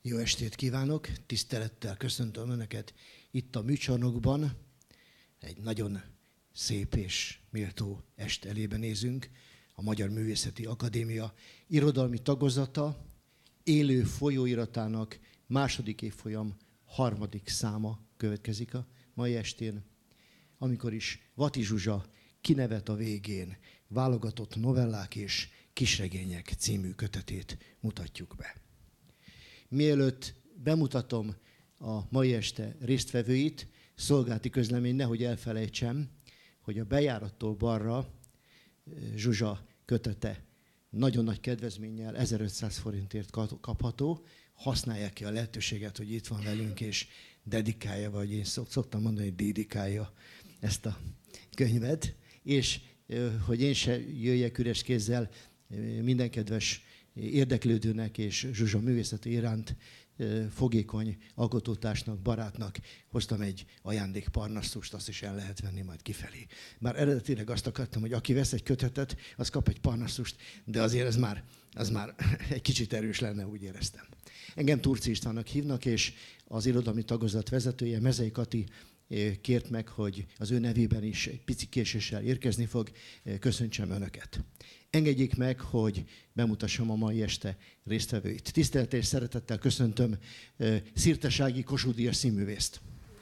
Jó estét kívánok, tisztelettel köszöntöm Önöket itt a műcsarnokban. Egy nagyon szép és méltó est elébe nézünk. A Magyar Művészeti Akadémia irodalmi tagozata élő folyóiratának második évfolyam 3. száma következik a mai estén, amikor is Vati Zsuzsa Kinevet a végén válogatott novellák és kisregények című kötetét mutatjuk be. Mielőtt bemutatom a mai este résztvevőit, szolgálati közlemény, nehogy elfelejtsem, hogy a bejárattól balra Zsuzsa kötete nagyon nagy kedvezménnyel 1500 forintért kapható. Használják ki a lehetőséget, hogy itt van velünk, és dedikálja, vagy én szoktam mondani, hogy dédikálja ezt a könyvet. És hogy én se jöjjek üres kézzel, minden kedves érdeklődőnek és Zsuzsa művészeti iránt fogékony alkotótársnak, barátnak hoztam egy ajándékparnasztust, azt is el lehet venni majd kifelé. Már eredetileg azt akartam, hogy aki vesz egy kötetet, az kap egy parnasztust, de azért az már egy kicsit erős lenne, úgy éreztem. Engem Turci Istvánnak hívnak, és az irodalmi tagozat vezetője, Mezei Kati kért meg, hogy az ő nevében is egy pici késéssel érkezni fog. Köszöntsem Önöket. Engedjék meg, hogy bemutassam a mai este résztvevőit. Tisztelettel és szeretettel köszöntöm Szirtes Ági Kossuth Díjas színművészt.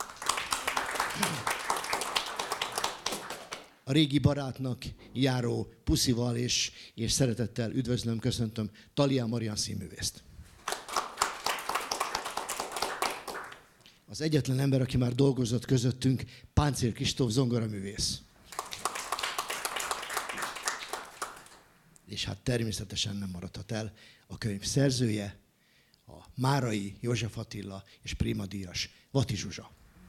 A régi barátnak járó puszival és szeretettel üdvözlöm, köszöntöm Thalia Marian színművészt. Az egyetlen ember, aki már dolgozott közöttünk, Páncél Kristóf zongoraművész. És hát természetesen nem maradhat el a könyv szerzője, a Márai József Attila és Prima díjas Vati Zsuzsa.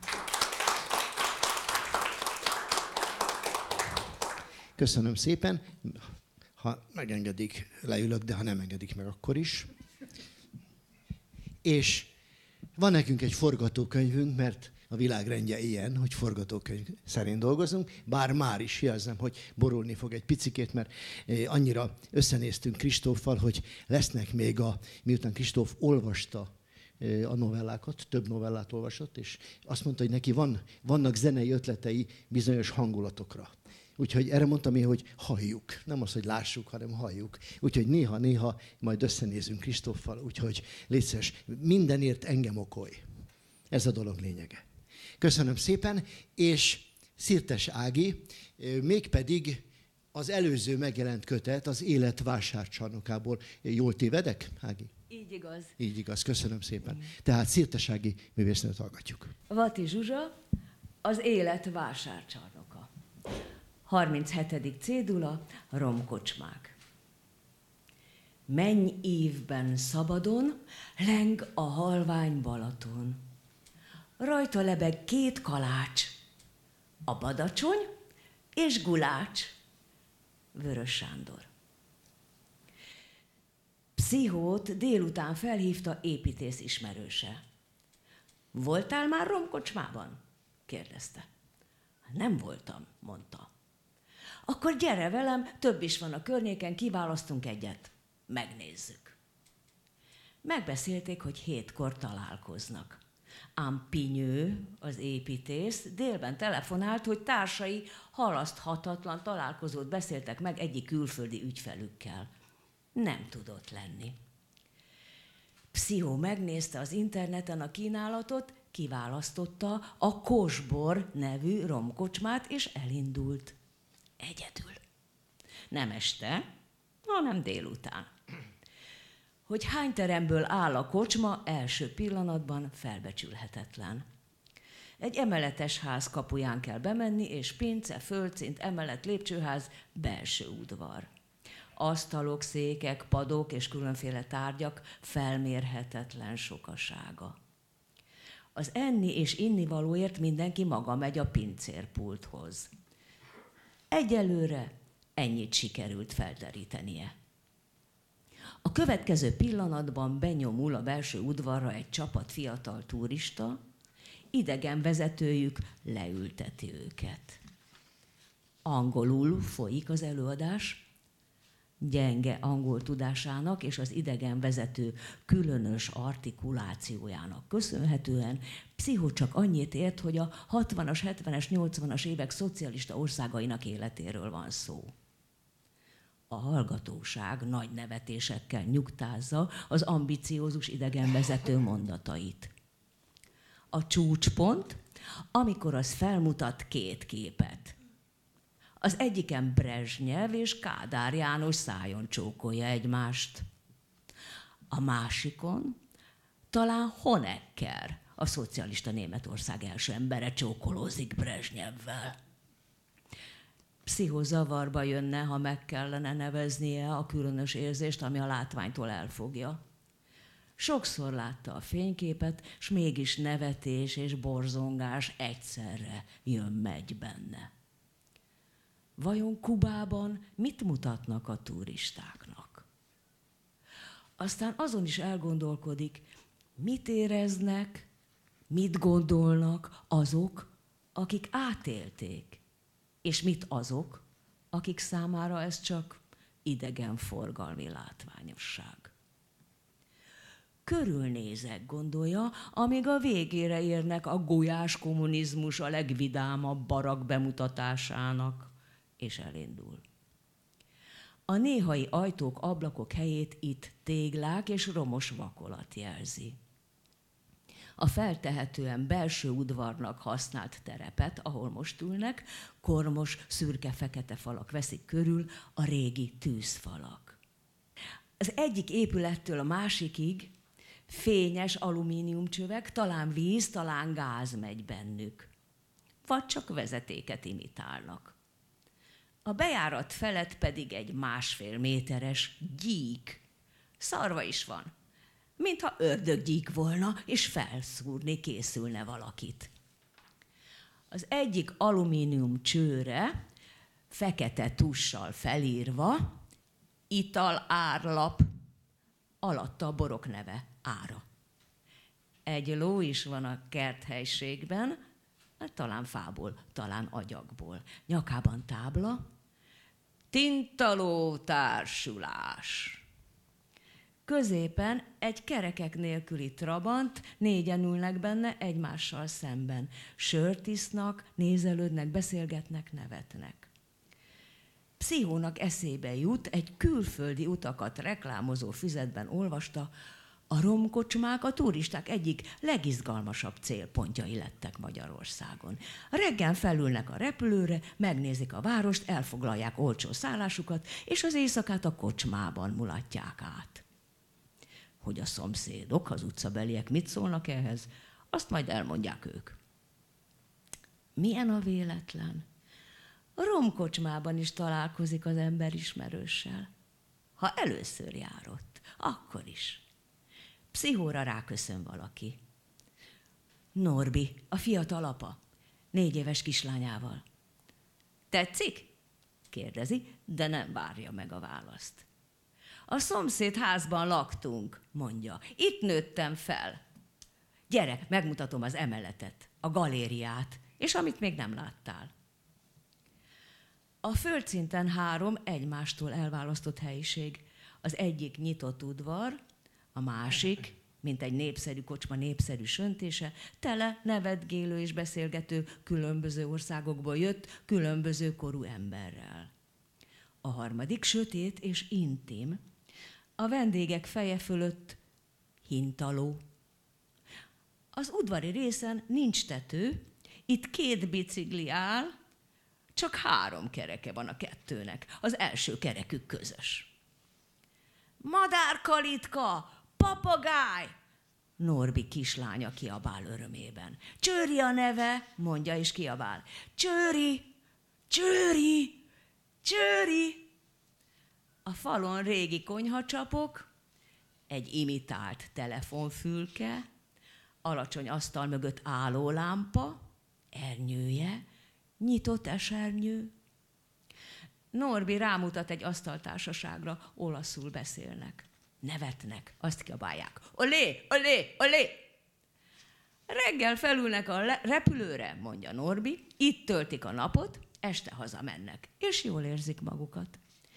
Köszönöm szépen. Ha megengedik, leülök, de ha nem engedik meg, akkor is. És van nekünk egy forgatókönyvünk, mert a világrendje ilyen, hogy forgatókönyv szerint dolgozunk, bár már is jelzem, hogy borulni fog egy picikét, mert annyira összenéztünk Kristóffal, hogy lesznek még miután Kristóf olvasta a novellákat, több novellát olvasott, és azt mondta, hogy neki vannak zenei ötletei bizonyos hangulatokra. Úgyhogy erre mondtam én, hogy halljuk. Nem az, hogy lássuk, hanem halljuk. Úgyhogy néha-néha majd összenézünk Kristóffal, úgyhogy légy szíves, mindenért engem okolj. Ez a dolog lényege. Köszönöm szépen, és Szirtes Ági, mégpedig az előző megjelent kötet az Élet vásárcsarnokából. Jól tévedek, Ági? Így igaz. Így igaz, köszönöm szépen. Tehát Szirtes Ági művésznőt hallgatjuk. Vati Zsuzsa, az Élet vásárcsarnoka. 37. cédula, romkocsmák. Menny évben szabadon, leng a halvány Balaton. Rajta lebeg 2 kalács, a badacsony és gulács. Vörös Sándor. Pszichót délután felhívta építész ismerőse. Voltál már romkocsmában? Kérdezte. Nem voltam, mondta. Akkor gyere velem, több is van a környéken, kiválasztunk egyet. Megnézzük. Megbeszélték, hogy 7-kor találkoznak. Ám Pinyő, az építész, délben telefonált, hogy társai halaszthatatlan találkozót beszéltek meg egyik külföldi ügyfelükkel. Nem tudott lenni. Pszichó megnézte az interneten a kínálatot, kiválasztotta a Kosbor nevű romkocsmát, és elindult. Egyedül. Nem este, hanem délután. Hogy hány teremből áll a kocsma, első pillanatban felbecsülhetetlen. Egy emeletes ház kapuján kell bemenni, és pince, földszint, emelet, lépcsőház, belső udvar. Asztalok, székek, padok és különféle tárgyak felmérhetetlen sokasága. Az enni és innivalóért mindenki maga megy a pincérpulthoz. Egyelőre ennyit sikerült felderítenie. A következő pillanatban benyomul a belső udvarra egy csapat fiatal turista, idegen vezetőjük leülteti őket. Angolul folyik az előadás. gyenge angol tudásának és az idegenvezető különös artikulációjának köszönhetően Pszicho csak annyit ért, hogy a 60-as, 70-es, 80-as évek szocialista országainak életéről van szó. A hallgatóság nagy nevetésekkel nyugtázza az ambiciózus idegenvezető mondatait. A csúcspont, amikor az felmutat két képet. Az egyiken Brezsnyev és Kádár János szájon csókolja egymást. A másikon talán Honecker, a szocialista Németország első embere csókolózik Brezsnyevvel. Pszicho zavarba jönne, ha meg kellene neveznie a különös érzést, ami a látványtól elfogja. Sokszor látta a fényképet, s mégis nevetés és borzongás egyszerre jön-megy benne. Vajon Kubában mit mutatnak a turistáknak? Aztán azon is elgondolkodik, mit éreznek, mit gondolnak azok, akik átélték, és mit azok, akik számára ez csak idegenforgalmi látványosság. Körülnézek, gondolja, amíg a végére érnek a gulyás kommunizmus a legvidámabb barak bemutatásának, és elindul. A néhai ajtók, ablakok helyét itt téglák és romos vakolat jelzi. A feltehetően belső udvarnak használt terepet, ahol most ülnek, kormos, szürke-fekete falak veszik körül, a régi tűzfalak. Az egyik épülettől a másikig fényes alumíniumcsövek, talán víz, talán gáz megy bennük. Vagy csak vezetéket imitálnak. A bejárat felett pedig egy 1,5 méteres gyík. Szarva is van, mintha ördöggyík volna, és felszúrni készülne valakit. Az egyik alumínium csőre, fekete tussal felírva, ital árlap, alatta a borok neve, ára. Egy ló is van a kerthelyiségben, talán fából, talán agyagból. Nyakában tábla, Tintaló társulás. Középen egy kerekek nélküli trabant, 4-en ülnek benne egymással szemben. Sört isznak, nézelődnek, beszélgetnek, nevetnek. Pszichónak eszébe jut, egy külföldi utakat reklámozó füzetben olvasta, a romkocsmák a turisták egyik legizgalmasabb célpontjai lettek Magyarországon. Reggel felülnek a repülőre, megnézik a várost, elfoglalják olcsó szállásukat, és az éjszakát a kocsmában mulatják át. Hogy a szomszédok, az utcabeliek mit szólnak ehhez, azt majd elmondják ők. Milyen a véletlen? A romkocsmában is találkozik az ember ismerőssel. Ha először járott, akkor is. Pszichóra ráköszön valaki. Norbi, a fiatal apa, 4 éves kislányával. Tetszik? Kérdezi, de nem várja meg a választ. A szomszéd házban laktunk, mondja. Itt nőttem fel. Gyere, megmutatom az emeletet, a galériát, és amit még nem láttál. A földszinten 3 egymástól elválasztott helyiség. Az egyik nyitott udvar, a másik, mint egy népszerű kocsma népszerű söntése, tele nevetgélő és beszélgető különböző országokból jött, különböző korú emberrel. A harmadik sötét és intim, a vendégek feje fölött hintaló. Az udvari részen nincs tető, itt 2 bicikli áll, csak 3 kereke van a 2-nek, az első kerekük közös. Madárkalitka! Papagáj! Norbi kislánya kiabál örömében. Csőri a neve, mondja és kiabál. Csőri! Csőri! Csőri! A falon régi konyhacsapok, egy imitált telefonfülke, alacsony asztal mögött állólámpa, ernyője, nyitott esernyő. Norbi rámutat egy asztaltársaságra, olaszul beszélnek. Nevetnek, azt kiabálják. Olé, olé, olé! Reggel felülnek a repülőre, mondja Norbi, itt töltik a napot, este hazamennek, és jól érzik magukat.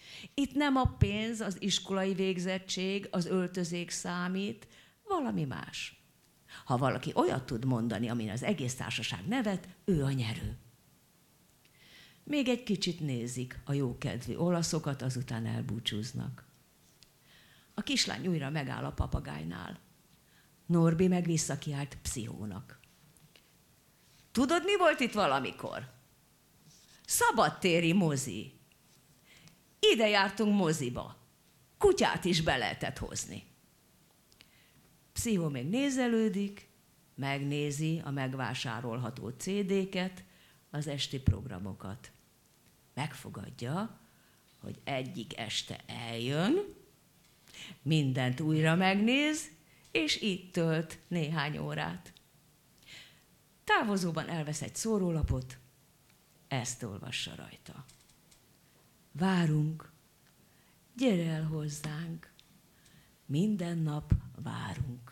Itt nem a pénz, az iskolai végzettség, az öltözék számít, valami más. Ha valaki olyat tud mondani, amin az egész társaság nevet, ő a nyerő. Még egy kicsit nézik a jókedvű olaszokat, azután elbúcsúznak. A kislány újra megáll a papagájnál. Norbi meg visszakiált Pszichónak. Tudod, mi volt itt valamikor? Szabadtéri mozi. Ide jártunk moziba. Kutyát is be lehetett hozni. Pszichó még nézelődik, megnézi a megvásárolható CD-ket, az esti programokat. Megfogadja, hogy egyik este eljön, mindent újra megnéz, és itt tölt néhány órát. Távozóban elvesz egy szórólapot, ezt olvassa rajta. Várunk, gyere el hozzánk, minden nap várunk.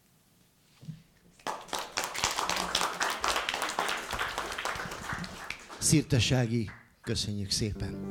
Szirtes-Ági, köszönjük szépen!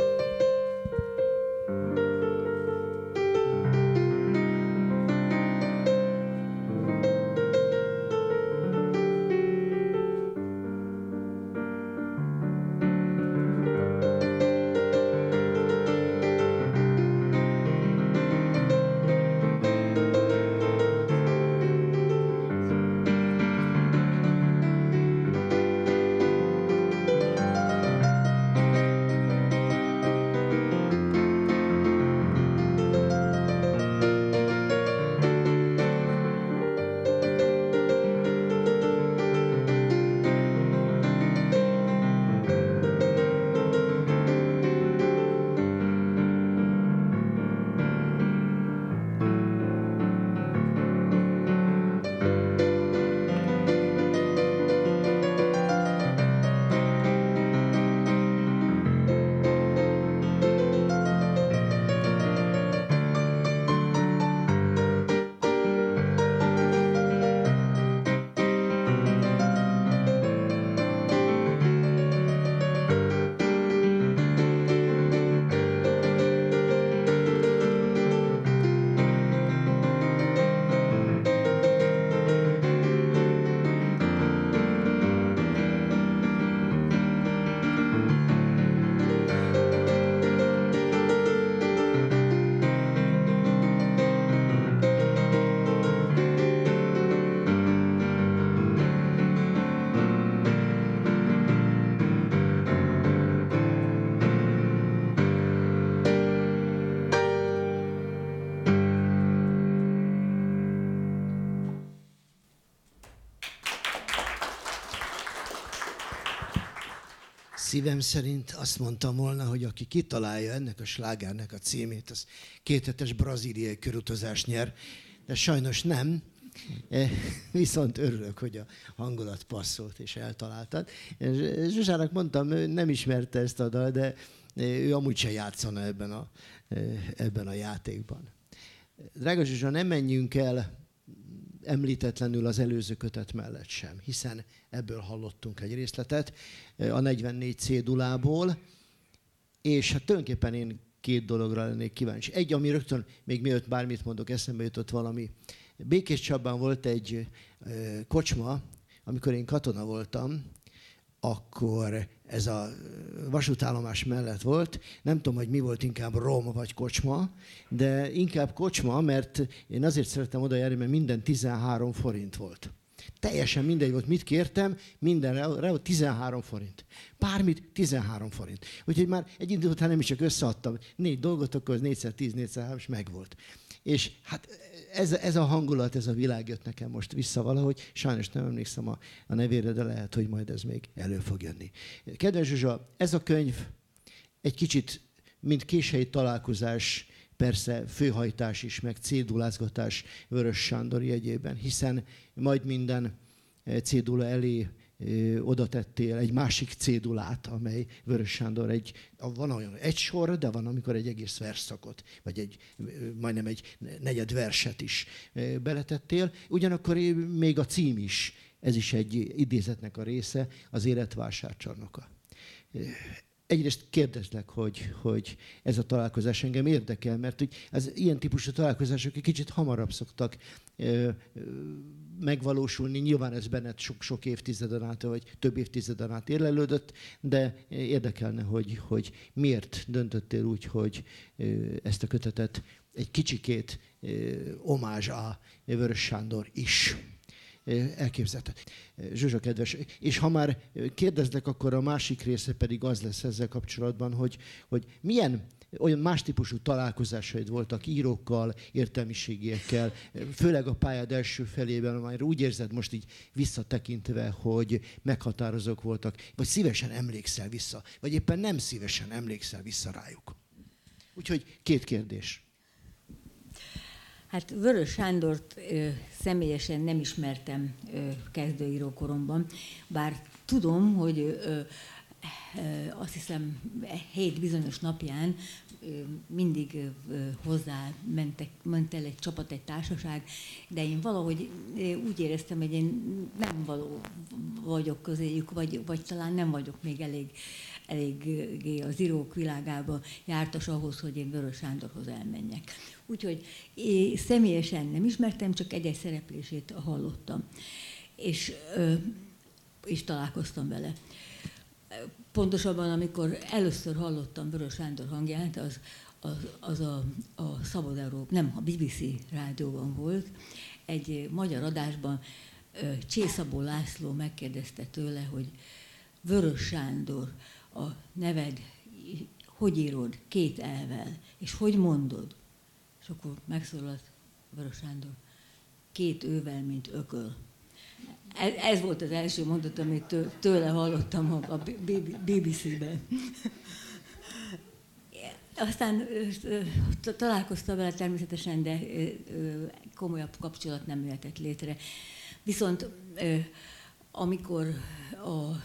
Szívem szerint azt mondtam volna, hogy aki kitalálja ennek a slágernek a címét, az 2 hetes brazíliai körutazás nyer, de sajnos nem. Viszont örülök, hogy a hangulat passzolt és eltaláltad. Zsuzsának mondtam, ő nem ismerte ezt a dal, de ő amúgy se játszana ebben a játékban. Drága Zsuzsa, nem menjünk el említetlenül az előző kötet mellett sem, hiszen ebből hallottunk egy részletet a 44 cédulából, és hát tulajdonképpen én 2 dologra lennék kíváncsi. Egy, ami rögtön, még mielőtt bármit mondok, eszembe jutott valami. Békéscsabán volt egy kocsma, amikor én katona voltam, akkor ez a vasútállomás mellett volt. Nem tudom, hogy mi volt inkább rom vagy kocsma, de inkább kocsma, mert én azért szerettem oda járni, mert minden 13 forint volt. Teljesen mindegy volt, mit kértem, mindenre 13 forint. Bármit 13 forint. Úgyhogy már egy idő után nem is csak összeadtam 4 dolgot, akkor az 4x10, 4x3, és megvolt. És hát ez a hangulat, ez a világ jött nekem most vissza valahogy. Sajnos nem emlékszem a nevére, de lehet, hogy majd ez még elő fog jönni. Kedves Zsuzsa, ez a könyv egy kicsit, mint késői találkozás, persze főhajtás is, meg cédulázgatás Vörös Sándor jegyében, hiszen majd minden cédula elé oda tettél egy másik cédulát, amely Vörös Sándor van olyan egy sor, de van, amikor egy egész versszakot, vagy majdnem egy negyed verset is beletettél. Ugyanakkor még a cím is, ez is egy idézetnek a része, az Élet vásárcsarnoka. egyrészt kérdezlek, hogy ez a találkozás engem érdekel, mert hogy az ilyen típusú találkozások egy kicsit hamarabb szoktak megvalósulni. Nyilván ez benned sok évtizeden át, vagy több évtizeden át érlelődött, de érdekelne, hogy miért döntöttél úgy, hogy ezt a kötetet egy kicsikét omázs a Vörös Sándor is elképzelted. Zsuzsa kedves, és ha már kérdezlek, akkor a másik része pedig az lesz ezzel kapcsolatban, hogy milyen olyan más típusú találkozásaid voltak írókkal, értelmiségiekkel, főleg a pályád első felében, már úgy érzed most így visszatekintve, hogy meghatározók voltak, vagy szívesen emlékszel vissza, vagy éppen nem szívesen emlékszel vissza rájuk. Úgyhogy 2 kérdés. Hát Vörös Sándort személyesen nem ismertem kezdőírókoromban, bár tudom, hogy azt hiszem 7 bizonyos napján mindig hozzá ment el egy csapat, egy társaság, de én valahogy úgy éreztem, hogy én nem való vagyok közéjük, vagy talán nem vagyok még eléggé az írók világába jártas ahhoz, hogy én Vörös Sándorhoz elmenjek. Úgyhogy én személyesen nem ismertem, csak egy-egy szereplését hallottam, és találkoztam vele. Pontosabban, amikor először hallottam Vörös Sándor hangját, az a Szabad Európa, nem, a BBC rádióban volt, egy magyar adásban Csészabó László megkérdezte tőle, hogy Vörös Sándor, a neved hogy írod 2 elvel, és hogy mondod? És akkor megszólalt Vörös Sándor, 2 ővel, mint ököl. Ez volt az első mondat, amit tőle hallottam a BBC-ben. Aztán találkoztam vele természetesen, de komolyabb kapcsolat nem jöhetett létre. Viszont amikor a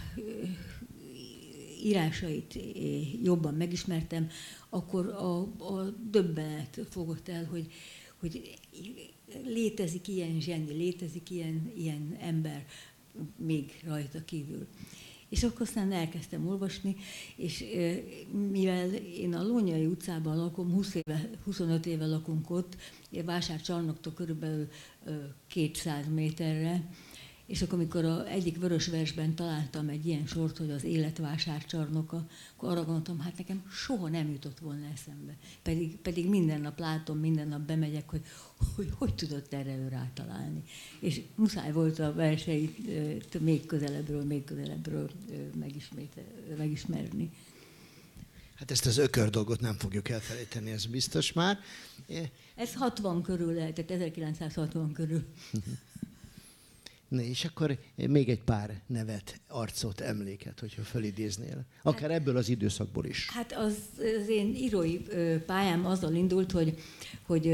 írásait jobban megismertem, akkor a döbbenet fogott el, hogy létezik ilyen zseni, létezik ilyen ember még rajta kívül. És akkor aztán elkezdtem olvasni, és mivel én a Lónyai utcában lakom, 25 éve lakunk ott, Vásárcsarnoktól körülbelül 200 méterre, és akkor, amikor az egyik Vörösversben találtam egy ilyen sort, hogy az élet vásárcsarnoka, akkor arra gondoltam, hát nekem soha nem jutott volna eszembe. Pedig minden nap látom, minden nap bemegyek, hogy tudott erre ő rátalálni. És muszáj volt a verseit még közelebbről megismerni. Hát ezt az ökör dolgot nem fogjuk elfelejteni, ez biztos már. Ez 60 körül lehetett, 1960 körül. Na, és akkor még egy pár nevet, arcot, emléket, hogyha felidéznél. Akár ebből az időszakból is. Hát az én írói pályám azzal indult, hogy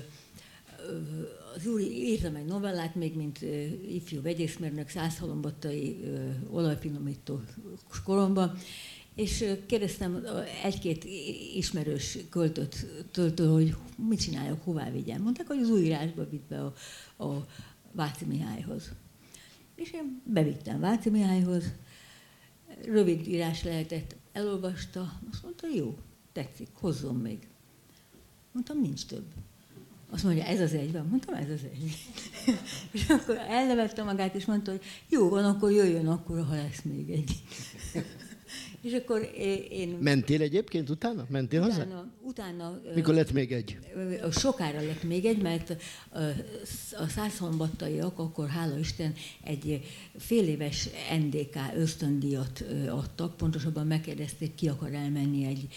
az úr írtam egy novellát, még mint ifjú vegyészmérnök, Szászhalombattai olajfinomító koromban, és kérdeztem egy-két ismerős költőtől, hogy mit csináljak, hová vigyem. Mondták, hogy az újírásba vitt be a Váci Mihályhoz. És én bevittem Váci Mihályhoz, rövid írás lehetett, elolvasta, azt mondta, jó, tetszik, hozzon még. Mondtam, nincs több. Azt mondja, ez az egy van. Mondtam, ez az egy. És akkor elnevette magát, és mondta, hogy jó van, akkor jöjjön akkor, ha lesz még egy. És akkor én... Mentél egyébként utána? Mentél hozzá? Utána... Mikor lett még egy? Sokára lett még egy, mert a Szászhalombattaiak akkor, hála Isten, egy féléves NDK ösztöndíjat adtak. Pontosabban megkérdezték, ki akar elmenni egy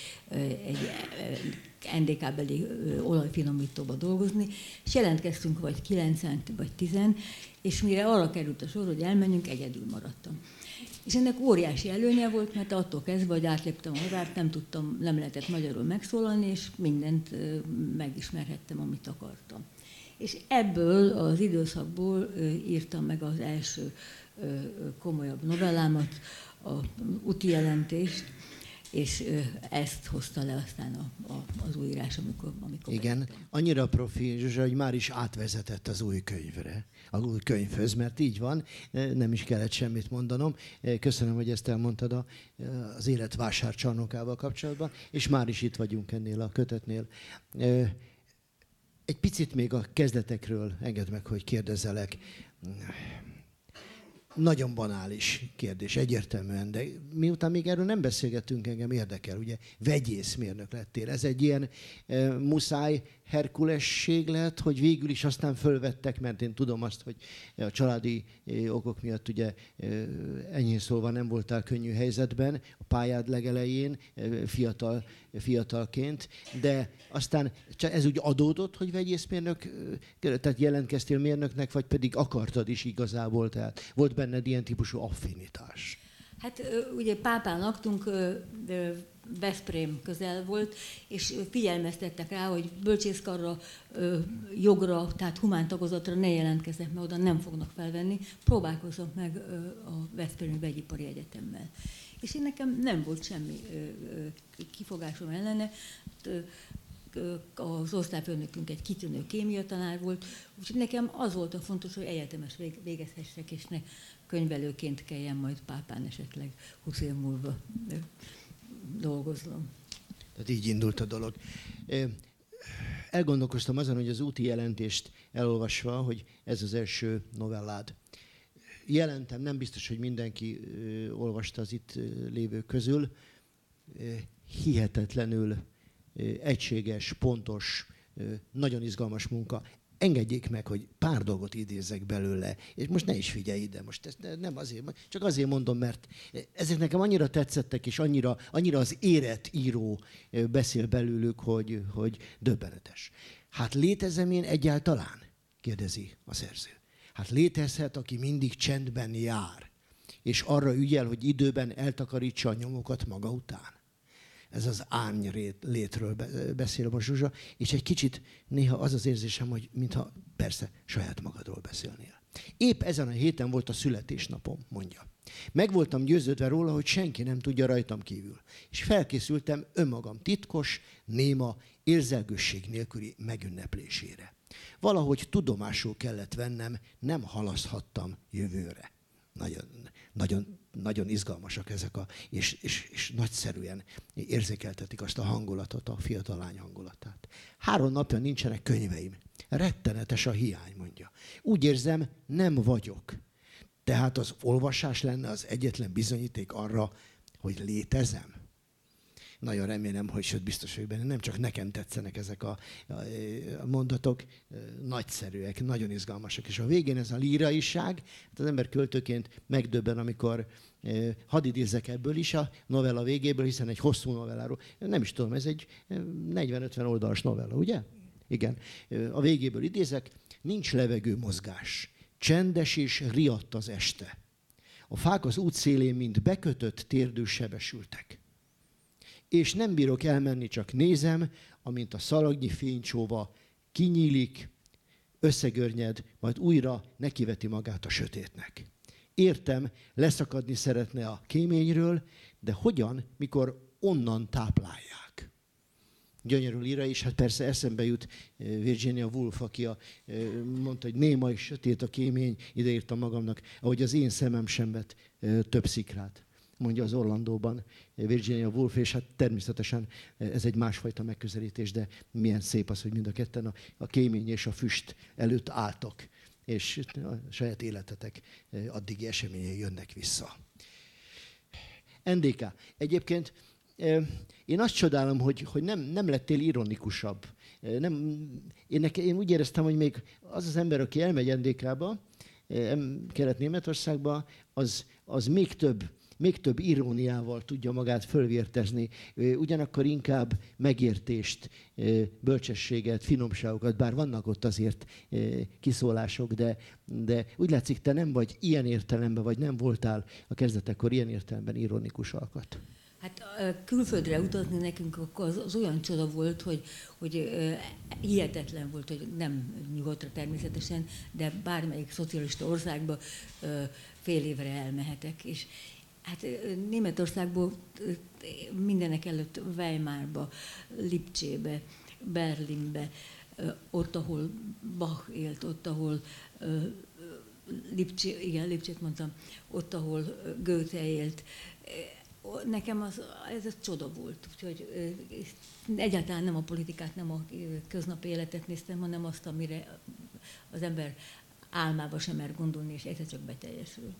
NDK-beli olajfinomítóba dolgozni, és jelentkeztünk vagy 9 vagy 10, és mire arra került a sor, hogy elmenjünk, egyedül maradtam. És ennek óriási előnye volt, mert attól kezdve, hogy átléptem a határt, nem lehetett magyarul megszólalni, és mindent megismerhettem, amit akartam. És ebből az időszakból írtam meg az első komolyabb novellámat, a úti jelentést, és ezt hozta le aztán az újírás, amikor igen, bejöttem. annyira profi, Zsuzsa, hogy már is átvezetett az új könyvre, az új könyvhöz, mert így van, nem is kellett semmit mondanom. Köszönöm, hogy ezt elmondtad az élet vásárcsarnokával kapcsolatban, és már is itt vagyunk ennél a kötetnél. Egy picit még a kezdetekről engedd meg, hogy kérdezzelek. Nagyon banális kérdés, egyértelműen, de miután még erről nem beszélgettünk, engem érdekel, ugye vegyészmérnök lettél. Ez egy ilyen muszáj herkulesség lett, hogy végül is aztán fölvettek, mert én tudom azt, hogy a családi okok miatt ugye enyhén szólva nem voltál könnyű helyzetben, a pályád legelején, fiatalként, de aztán ez úgy adódott, hogy vegyészmérnök, tehát jelentkeztél mérnöknek, vagy pedig akartad is igazából, tehát volt benned ilyen típusú affinitás? Hát ugye Pápán laktunk, Veszprém közel volt, és figyelmeztettek rá, hogy bölcsészkarra, jogra, tehát humántagozatra ne jelentkeznek, mert oda nem fognak felvenni. Próbálkozom meg a Veszprémi Vegyipari Egyetemmel. És én nekem nem volt semmi kifogásom ellene. Az osztályfőnökünk egy kitűnő kémiatanár volt, úgyhogy nekem az volt a fontos, hogy egyetemes végezhessek, és ne könyvelőként kelljen majd Pápán esetleg 20 év múlva dolgoznom. Tehát így indult a dolog. Elgondolkoztam azon, hogy az úti jelentést elolvasva, hogy ez az első novellád. Jelentem, nem biztos, hogy mindenki olvasta az itt lévők közül. Hihetetlenül egységes, pontos, nagyon izgalmas munka. Engedjék meg, hogy pár dolgot idézzek belőle, és most ne is figyelj ide, most ezt nem azért, csak azért mondom, mert ezek nekem annyira tetszettek, és annyira az érett író beszél belőlük, hogy döbbenetes. Hát létezem én egyáltalán? Kérdezi a szerző. Hát létezhet, aki mindig csendben jár, és arra ügyel, hogy időben eltakarítsa a nyomokat maga után. Ez az árny létről beszél most Zsuzsa, és egy kicsit néha az az érzésem, hogy mintha persze saját magadról beszélnél. Épp ezen a héten volt a születésnapom, mondja. Meg voltam győződve róla, hogy senki nem tudja rajtam kívül. És felkészültem önmagam titkos, néma, érzelgősség nélküli megünneplésére. Valahogy tudomásul kellett vennem, nem halaszthattam jövőre. Nagyon izgalmasak ezek, és nagyszerűen érzékeltetik azt a hangulatot, a fiatal lány hangulatát. 3 napja nincsenek könyveim. Rettenetes a hiány, mondja. Úgy érzem, nem vagyok. Tehát az olvasás lenne az egyetlen bizonyíték arra, hogy létezem. Nagyon remélem, hogy sőt biztos vagyok benne, nem csak nekem tetszenek ezek a mondatok, nagyszerűek, nagyon izgalmasak. És a végén ez a líraiság, hát az ember költőként megdöbben, amikor hadd idézzek ebből is a novella végéből, hiszen egy hosszú novelláról, nem is tudom, ez egy 40-50 oldalas novella, ugye? Igen. A végéből idézek, nincs levegő mozgás, csendes és riadt az este. A fák az útszélén mind bekötött térdül sebesültek. És nem bírok elmenni, csak nézem, amint a szalagnyi fénycsóva kinyílik, összegörnyed, majd újra nekiveti magát a sötétnek. Értem, leszakadni szeretne a kéményről, de hogyan, mikor onnan táplálják? Gyönyörű líra, és hát persze eszembe jut Virginia Woolf, aki mondta, hogy néma és sötét a kémény, ideírtam magamnak, ahogy az én szemem sem vett több szikrát, mondja az Orlandóban Virginia Woolf, és hát természetesen ez egy másfajta megközelítés, de milyen szép az, hogy mind a ketten a kémény és a füst előtt álltok, és a saját életetek addigi eseményei jönnek vissza. NDK. Egyébként én azt csodálom, hogy nem lettél ironikusabb. Én úgy éreztem, hogy még az ember, aki elmegy NDK-ba, Kelet-Németországba, az még több iróniával tudja magát fölvértezni, ugyanakkor inkább megértést, bölcsességet, finomságokat, bár vannak ott azért kiszólások, de úgy látszik, te nem vagy ilyen értelemben, vagy nem voltál a kezdetekkor ilyen értelemben ironikus alkat. Hát külföldre utazni nekünk akkor az olyan csoda volt, hogy hihetetlen volt, hogy nem nyugatra természetesen, de bármelyik szocialista országba fél évre elmehetek. És Hát Németországból mindenek előtt Weimarba, Lipcsébe, Berlinbe, ott, ahol Bach élt, ott, ahol Lipcsét mondtam, ott, ahol Goethe élt. Nekem ez egy csoda volt, úgyhogy egyáltalán nem a politikát, nem a köznapi életet néztem, hanem azt, amire az ember álmába sem mer gondolni, és egyszer csak beteljesül.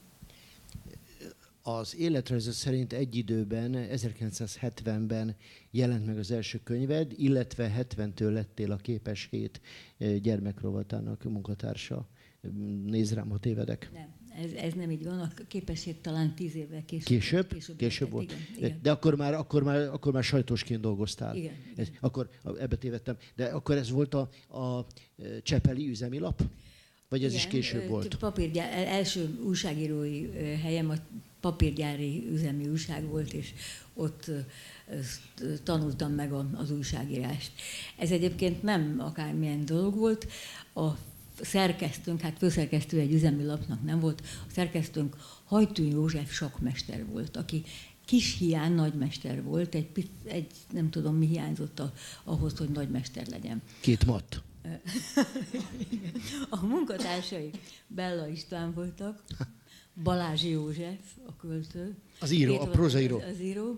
Az életrajzod szerint egy időben, 1970-ben jelent meg az első könyved, illetve 70-től lettél a Képes Hét gyermekrovatának munkatársa. Nézd rám, ha tévedek. Nem, ez nem így van. A Képes Hét talán 10 évvel később. Később volt. Igen. De akkor már sajtósként dolgoztál. Igen. Akkor ebbe tévedtem. De akkor ez volt a csepeli üzemi lap? Vagy ez is később volt? Első újságírói helyem a papírgyári üzemi újság volt, és ott tanultam meg az újságírást. Ez egyébként nem akármilyen dolog volt. A szerkesztőnk, hát főszerkesztő egy üzemi lapnak nem volt, a szerkesztőnk Hajtűn József sakkmester volt, aki kis hiány nagymester volt, egy nem tudom mi hiányzott ahhoz, hogy nagymester legyen. 2 matt. A munkatársai Bella István voltak, Balázs József, a költő. Az író, a prózaíró. Az író,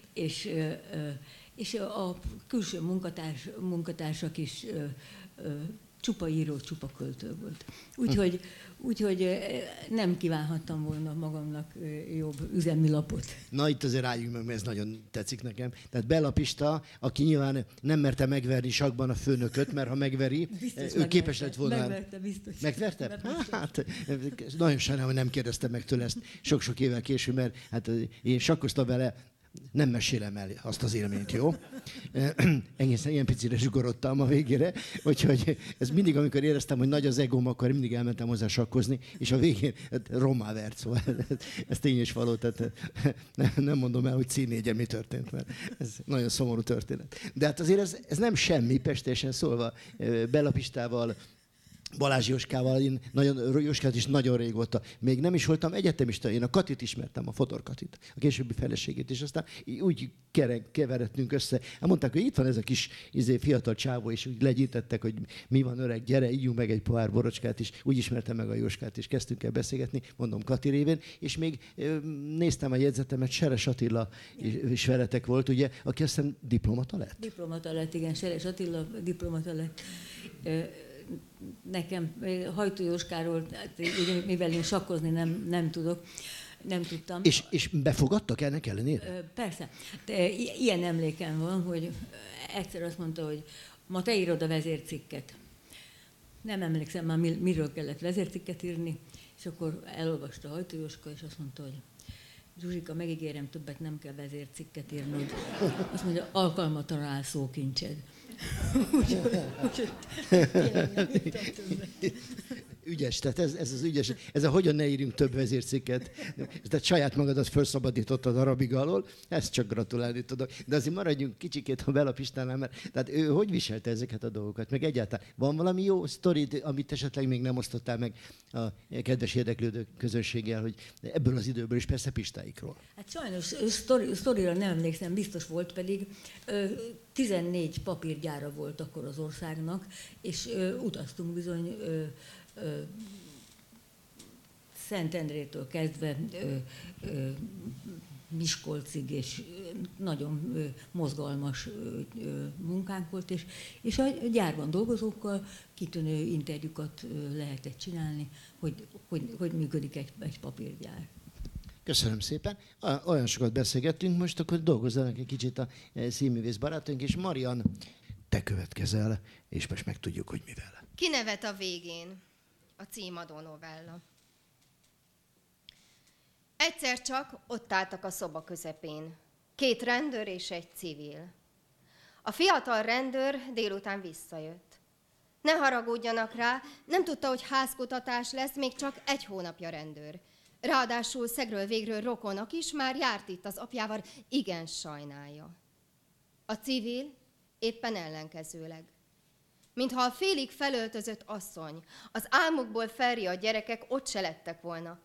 és a külső munkatársak is csupa író, csupa költő volt. Úgyhogy nem kívánhattam volna magamnak jobb üzemi lapot. Na itt azért álljunk meg, mert ez nagyon tetszik nekem. Tehát Bella Pista, aki nyilván nem merte megverni sakkban a főnököt, mert ha megveri, ő képes lett volna... Megverte, biztos. Megverte? Hát, nagyon sajnálom, hogy nem kérdeztem meg tőle ezt sok-sok évvel később, mert hát én sakkoztam vele, nem mesélem el azt az élményt, jó? Egészen ilyen picire zsugorodtam a végére, úgyhogy ez mindig, amikor éreztem, hogy nagy az egóm, akkor mindig elmentem hozzá sakkozni, és a végén rommá vert, szóval ez tény és való, tehát nem mondom el, hogy C4-en mi történt, mert ez nagyon szomorú történet. De hát azért ez nem semmi, pestésen szólva, Bella Pistával, Balázs Jóskával, Jóskát is nagyon régóta. Még nem is voltam egyetemista, én a Katit ismertem, a Fodor Katit, a későbbi feleségét, és aztán úgy keveredtünk össze. Mondták, hogy itt van ez a kis fiatal csávó, és úgy legyintettek, hogy mi van öreg, gyere, ígyunk meg egy pohár borocskát, és úgy ismertem meg a Jóskát, és kezdtünk el beszélgetni, mondom Kati révén, és még néztem a jegyzetemet, Seres Attila is veletek volt, ugye, aki aztán diplomata lett? Diplomata lett, igen, Seres Attila diplomata lett. Nekem Hajtó Jóskáról, mivel én sakkozni nem tudok, nem tudtam. És befogadtak ennek ellenére? Persze. De ilyen emlékem van, hogy egyszer azt mondta, hogy ma te írod a vezércikket. Nem emlékszem már, miről kellett vezércikket írni, és akkor elolvasta Hajtó Jóska, és azt mondta, hogy Zsuzsika, megígérem, többet nem kell vezércikket írnod. Azt mondja, alkalmatlan rá szókincsed. Ügyes, tehát ez az ügyes. Ez a hogyan ne írjunk több vezércikket. Tehát saját magadat felszabadítottad a rabig alól, ezt csak gratulálni tudok. De azért maradjunk kicsikét a Bella Pistánál, mert tehát ő hogy viselte ezeket a dolgokat? Meg egyáltalán van valami jó sztorid, amit esetleg még nem osztottál meg a kedves érdeklődő közönséggel, hogy ebből az időből is persze Pistáikról? Hát sajnos sztorira nem emlékszem, biztos volt, pedig 14 papírgyára volt akkor az országnak, és utaztunk bizony Szentendrétől kezdve Miskolcig, és nagyon mozgalmas munkánk volt, és a gyárban dolgozókkal kitűnő interjúkat lehetett csinálni, hogy működik egy papírgyár. Köszönöm szépen. Olyan sokat beszélgettünk, most akkor dolgozzanak egy kicsit a színművész barátunk, és Marian, te következel, és most megtudjuk, hogy mivel. Kinevet a végén, a címadó novella. Egyszer csak ott álltak a szoba közepén, 2 rendőr és egy civil. A fiatal rendőr délután visszajött. Ne haragudjanak rá, nem tudta, hogy házkutatás lesz, még csak 1 hónapja rendőr. Ráadásul szegről végről rokonok is, már járt itt az apjával, igen sajnálja. A civil éppen ellenkezőleg. Mintha a félig felöltözött asszony, az álmukból felriadt gyerekek ott se lettek volna.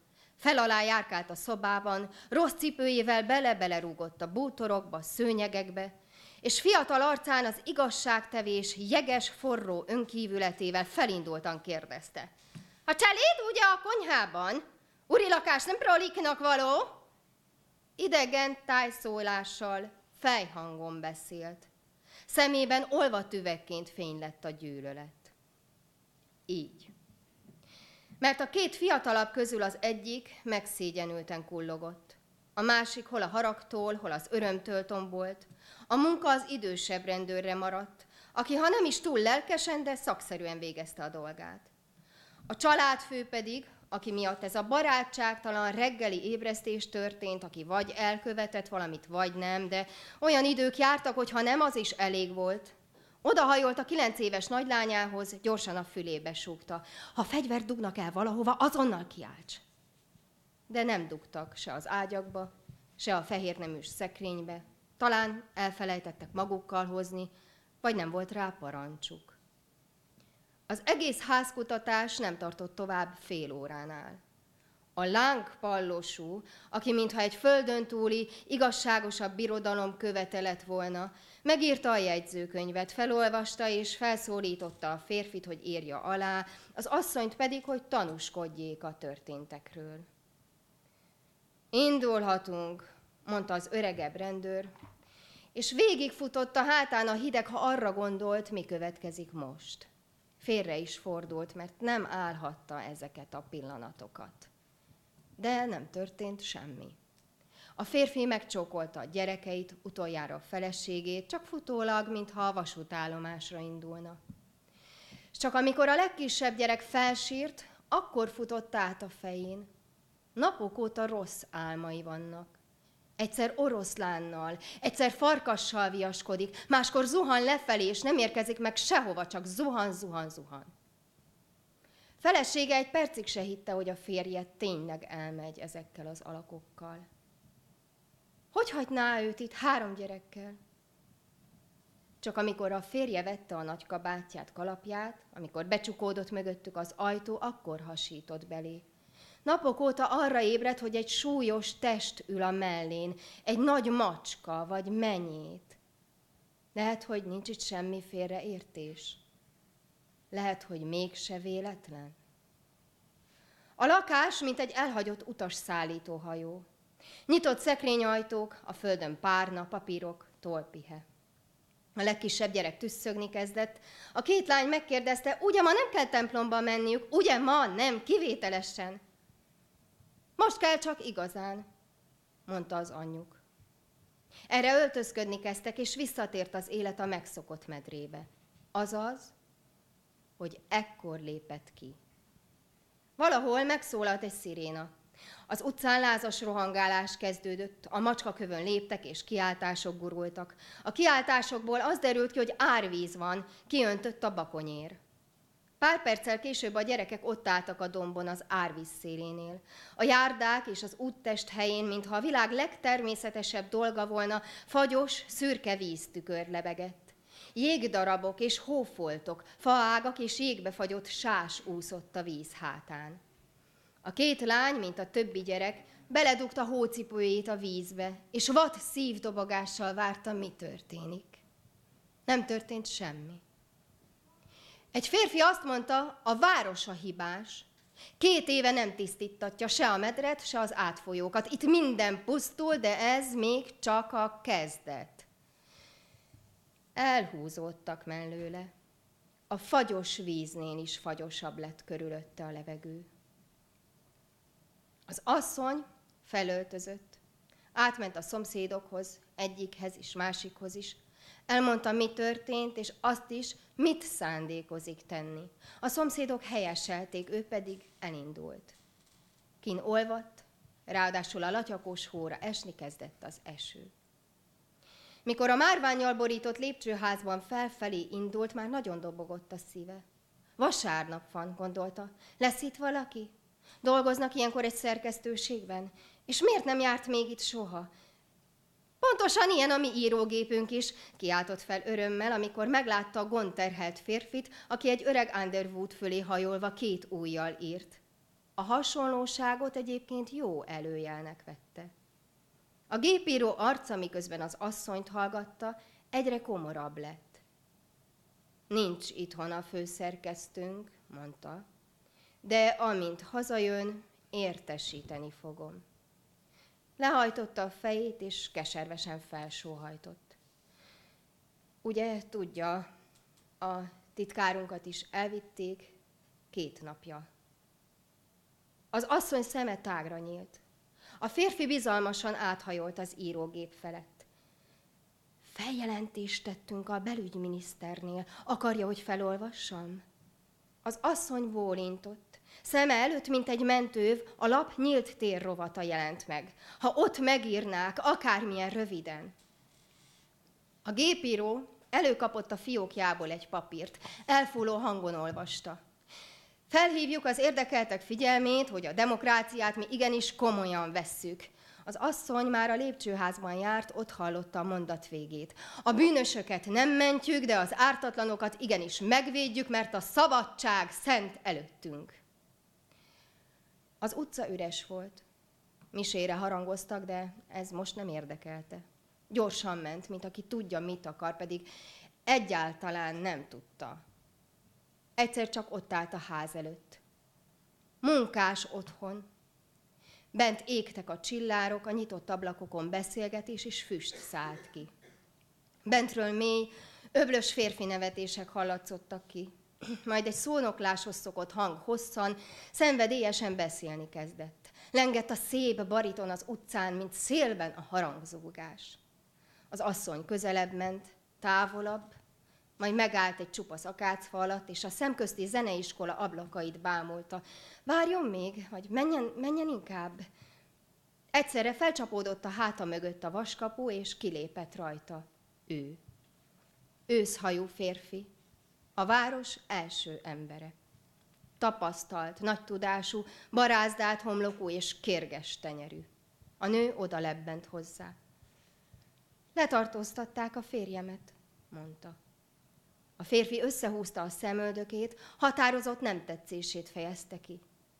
Fel alá járkált a szobában, rossz cipőjével bele-bele rúgott a bútorokba, szőnyegekbe, és fiatal arcán az igazságtevés jeges, forró önkívületével felindultan kérdezte. A cseléd ugye a konyhában? Uri lakás nem proliknak való? Idegen tájszólással, fejhangon beszélt. Szemében olvatüvegként fény lett a gyűlölet. Így. Mert a két fiatalabb közül az egyik megszégyenülten kullogott. A másik hol a haragtól, hol az örömtől tombolt. A munka az idősebb rendőrre maradt, aki ha nem is túl lelkesen, de szakszerűen végezte a dolgát. A családfő pedig, aki miatt ez a barátságtalan reggeli ébresztés történt, aki vagy elkövetett valamit, vagy nem, de olyan idők jártak, hogy ha nem, az is elég volt. Odahajolt a 9 éves nagylányához, gyorsan a fülébe súgta. Ha fegyvert dugnak el valahova, azonnal kiálts. De nem dugtak se az ágyakba, se a fehérneműs szekrénybe. Talán elfelejtettek magukkal hozni, vagy nem volt rá parancsuk. Az egész házkutatás nem tartott tovább fél óránál. A lángpallosú, aki mintha egy földön túli, igazságosabb birodalom követe lett volna, megírta a jegyzőkönyvet, felolvasta és felszólította a férfit, hogy írja alá, az asszonyt pedig, hogy tanúskodjék a történtekről. Indulhatunk, mondta az öregebb rendőr, és végigfutott a hátán a hideg, ha arra gondolt, mi következik most. Félre is fordult, mert nem állhatta ezeket a pillanatokat. De nem történt semmi. A férfi megcsókolta a gyerekeit, utoljára a feleségét, csak futólag, mintha a vasútállomásra indulna. És csak amikor a legkisebb gyerek felsírt, akkor futott át a fején. Napok óta rossz álmai vannak. Egyszer oroszlánnal, egyszer farkassal viaskodik, máskor zuhan lefelé, és nem érkezik meg sehova, csak zuhan. Felesége egy percig se hitte, hogy a férje tényleg elmegy ezekkel az alakokkal. Hogy hagyná őt itt 3 gyerekkel? Csak amikor a férje vette a nagy kabátját, kalapját, amikor becsukódott mögöttük az ajtó, akkor hasított belé. Napok óta arra ébredt, hogy egy súlyos test ül a mellén, egy nagy macska vagy menyét. Lehet, hogy nincs itt semmi félreértés. Lehet, hogy mégse véletlen. A lakás, mint egy elhagyott utasszállítóhajó. Nyitott szekrényajtók, a földön párna, papírok, tollpihe. A legkisebb gyerek tüsszögni kezdett. A 2 lány megkérdezte, ugye ma nem kell templomba menniük, ugye ma nem, kivételesen. Most kell csak igazán, mondta az anyjuk. Erre öltözködni kezdtek, és visszatért az élet a megszokott medrébe. Azaz, hogy ekkor lépett ki. Valahol megszólalt egy sziréna. Az utcán lázas rohangálás kezdődött, a macskakövön léptek és kiáltások gurultak. A kiáltásokból az derült ki, hogy árvíz van, kiöntött a bakonyér. Pár perccel később a gyerekek ott álltak a dombon az árvíz szélénél. A járdák és az úttest helyén, mintha a világ legtermészetesebb dolga volna, fagyos, szürke víztükör lebegett. Jégdarabok és hófoltok, faágak és jégbe fagyott sás úszott a víz hátán. A 2 lány, mint a többi gyerek, beledugta hócipőjét a vízbe, és vad szívdobogással várta, mi történik. Nem történt semmi. Egy férfi azt mondta, a város a hibás. 2 éve nem tisztítatja se a medret, se az átfolyókat. Itt minden pusztul, de ez még csak a kezdet. Elhúzódtak mellőle. A fagyos víznél is fagyosabb lett körülötte a levegő. Az asszony felöltözött. Átment a szomszédokhoz, egyikhez is, másikhoz is. Elmondta, mi történt, és azt is, mit szándékozik tenni. A szomszédok helyeselték, ő pedig elindult. Kin olvadt, ráadásul a latyakos hóra esni kezdett az eső. Mikor a márvánnyal borított lépcsőházban felfelé indult, már nagyon dobogott a szíve. Vasárnap van, gondolta. Lesz itt valaki? Dolgoznak ilyenkor egy szerkesztőségben? És miért nem járt még itt soha? Pontosan ilyen a mi írógépünk is, kiáltott fel örömmel, amikor meglátta a gondterhelt férfit, aki egy öreg Underwood fölé hajolva 2 ujjal írt. A hasonlóságot egyébként jó előjelnek vette. A gépíró arca, miközben az asszonyt hallgatta, egyre komorabb lett. Nincs itthon a főszerkesztőnk, mondta, de amint hazajön, értesíteni fogom. Lehajtotta a fejét, és keservesen felsóhajtott. Ugye tudja, a titkárunkat is elvitték 2 napja. Az asszony szeme tágra nyílt. A férfi bizalmasan áthajolt az írógép felett. Feljelentést tettünk a belügyminiszternél. Akarja, hogy felolvassam? Az asszony bólintott. Szeme előtt, mint egy mentőv, a lap nyílt térrovata jelent meg. Ha ott megírnák, akármilyen röviden. A gépíró előkapott a fiókjából egy papírt. Elfúló hangon olvasta. Felhívjuk az érdekeltek figyelmét, hogy a demokráciát mi igenis komolyan vesszük. Az asszony már a lépcsőházban járt, ott hallotta a mondat végét. A bűnösöket nem mentjük, de az ártatlanokat igenis megvédjük, mert a szabadság szent előttünk. Az utca üres volt. Misére harangoztak, de ez most nem érdekelte. Gyorsan ment, mint aki tudja, mit akar, pedig egyáltalán nem tudta. Egyszer csak ott állt a ház előtt. Munkás otthon. Bent égtek a csillárok, a nyitott ablakokon beszélgetés és füst szállt ki. Bentről mély, öblös férfi nevetések hallatszottak ki. Majd egy szónokláshoz szokott hang hosszan, szenvedélyesen beszélni kezdett. Lengett a szép bariton az utcán, mint szélben a harangzúgás. Az asszony közelebb ment, távolabb, majd megállt egy csupasz akácfa alatt, és a szemközti zeneiskola ablakait bámulta. Várjon még, vagy menjen inkább. Egyszerre felcsapódott a háta mögött a vaskapu, és kilépett rajta ő. Őszhajú férfi, a város első embere. Tapasztalt, nagy tudású, barázdált homlokú és kérges tenyerű. A nő odalebbent hozzá. Letartóztatták a férjemet, mondta. A férfi összehúzta a szemöldökét, határozott nem tetszését fejezte ki.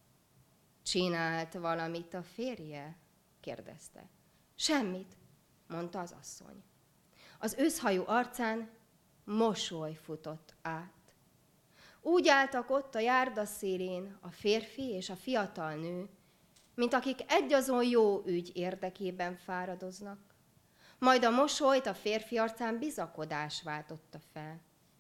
Csinált valamit a férje? kérdezte. Semmit, mondta az asszony. Az őszhajú arcán mosoly futott át. Úgy álltak ott a járda szélén a férfi és a fiatal nő, mint akik egyazon jó ügy érdekében fáradoznak. Majd a mosolyt a férfi arcán bizakodás váltotta fel.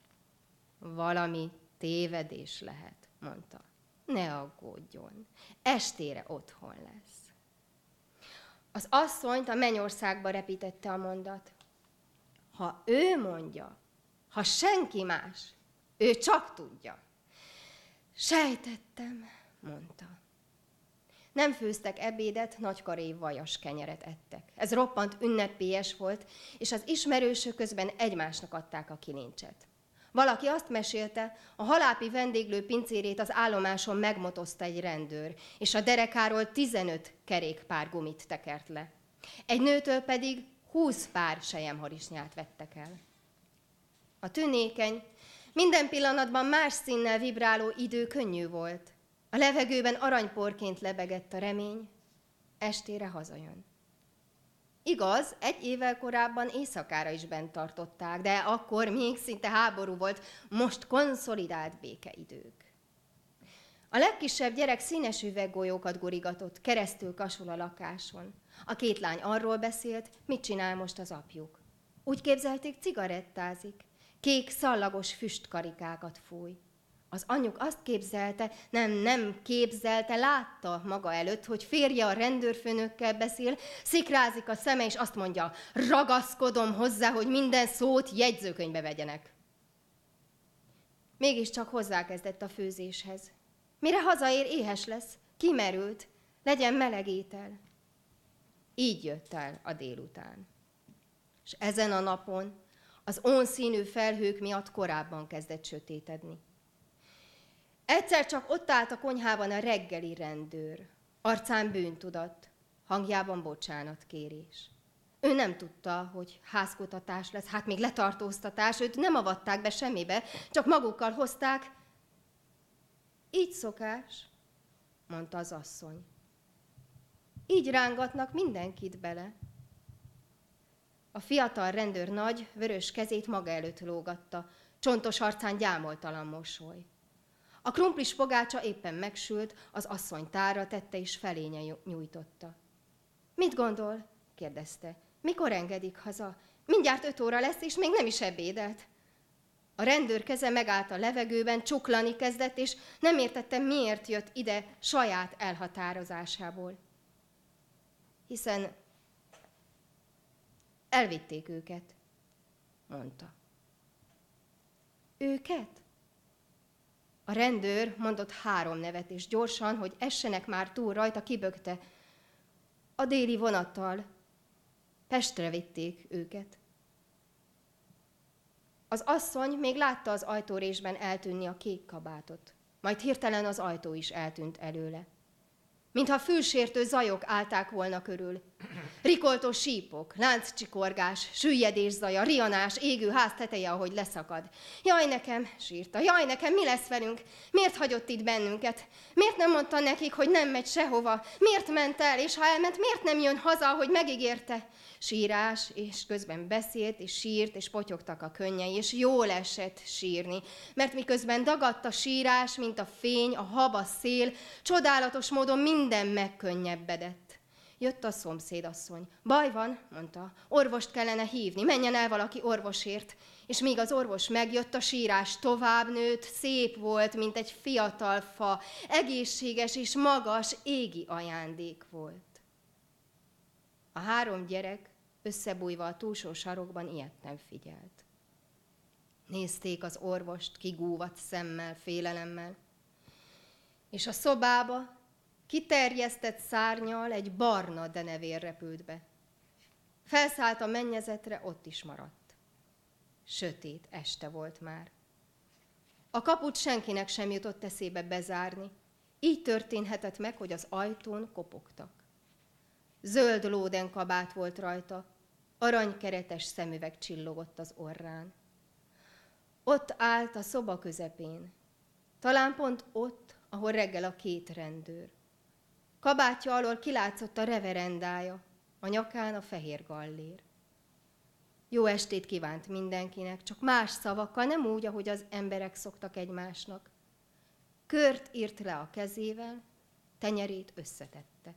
Valami tévedés lehet, mondta. Ne aggódjon, estére otthon lesz. Az asszonyt a mennyországba repítette a mondat. Ha ő mondja, ha senki más, ő csak tudja. Sejtettem, mondta. Nem főztek ebédet, nagykaré vajas kenyeret ettek. Ez roppant ünnepélyes volt, és az ismerősök közben egymásnak adták a kilincset. Valaki azt mesélte, a halápi vendéglő pincérét az állomáson megmotozta egy rendőr, és a derekáról 15 kerékpár gumit tekert le. Egy nőtől pedig 20 pár selyemharisnyát vettek el. A tünékeny, minden pillanatban más színnel vibráló idő könnyű volt. A levegőben aranyporként lebegett a remény, estére hazajön. Igaz, 1 évvel korábban éjszakára is bent tartották, de akkor még szinte háború volt, most konszolidált békeidők. A legkisebb gyerek színes üveggolyókat gurigatott, keresztül kasul a lakáson. A 2 lány arról beszélt, mit csinál most az apjuk. Úgy képzelték, cigarettázik, kék szallagos füstkarikákat fúj. Az anyjuk azt képzelte, nem képzelte, látta maga előtt, hogy férje a rendőrfőnökkel beszél, szikrázik a szeme, és azt mondja, ragaszkodom hozzá, hogy minden szót jegyzőkönyvbe vegyenek. Mégiscsak hozzákezdett a főzéshez. Mire hazaér, éhes lesz, kimerült, legyen meleg étel. Így jött el a délután. És ezen a napon az ónszínű felhők miatt korábban kezdett sötétedni. Egyszer csak ott állt a konyhában a reggeli rendőr. Arcán bűntudat, hangjában bocsánatkérés. Ő nem tudta, hogy házkutatás lesz, hát még letartóztatás, őt nem avatták be semmibe, csak magukkal hozták. Így szokás, mondta az asszony. Így rángatnak mindenkit bele. A fiatal rendőr nagy, vörös kezét maga előtt lógatta, csontos arcán gyámoltalan mosoly. A krumplis pogácsa éppen megsült, az asszony tárra tette és felénye nyújtotta. Mit gondol? Kérdezte. Mikor engedik haza? Mindjárt 5 óra lesz, és még nem is ebédelt. A rendőr keze megállt a levegőben, csuklani kezdett, és nem értette, miért jött ide saját elhatározásából. Hiszen elvitték őket, mondta. Őket? A rendőr mondott 3 nevet, és gyorsan, hogy essenek már túl rajta, kibökte. A déli vonattal Pestre vitték őket. Az asszony még látta az ajtórésben eltűnni a kék kabátot, majd hirtelen az ajtó is eltűnt előle. Mintha fülsértő zajok állták volna körül. Rikoltó sípok, lánccsikorgás, süllyedés zaja, rianás, égő ház teteje, ahogy leszakad. Jaj nekem, sírta, jaj nekem, mi lesz velünk? Miért hagyott itt bennünket? Miért nem mondta nekik, hogy nem megy sehova? Miért ment el, és ha elment, miért nem jön haza, ahogy megígérte? Sírás, és közben beszélt, és sírt, és potyogtak a könnyei, és jól esett sírni, mert miközben dagadt a sírás, mint a fény, a hab, a szél, csodálatos módon minden megkönnyebbedett. Jött a szomszédasszony. Baj van, mondta, orvost kellene hívni, menjen el valaki orvosért. És míg az orvos megjött, a sírás tovább nőtt, szép volt, mint egy fiatal fa, egészséges és magas, égi ajándék volt. A 3 gyerek összebújva a túlsó sarokban ilyetten figyelt. Nézték az orvost kigúvadt szemmel, félelemmel, és a szobába kiterjesztett szárnnyal egy barna denevér repült be. Felszállt a mennyezetre, ott is maradt. Sötét este volt már. A kaput senkinek sem jutott eszébe bezárni. Így történhetett meg, hogy az ajtón kopogtak. Zöld lóden kabát volt rajta, aranykeretes szemüveg csillogott az orrán. Ott állt a szoba közepén, talán pont ott, ahol reggel a 2 rendőr. Kabátja alól kilátszott a reverendája, a nyakán a fehér gallér. Jó estét kívánt mindenkinek, csak más szavakkal, nem úgy, ahogy az emberek szoktak egymásnak. Kört írt le a kezével, tenyerét összetette.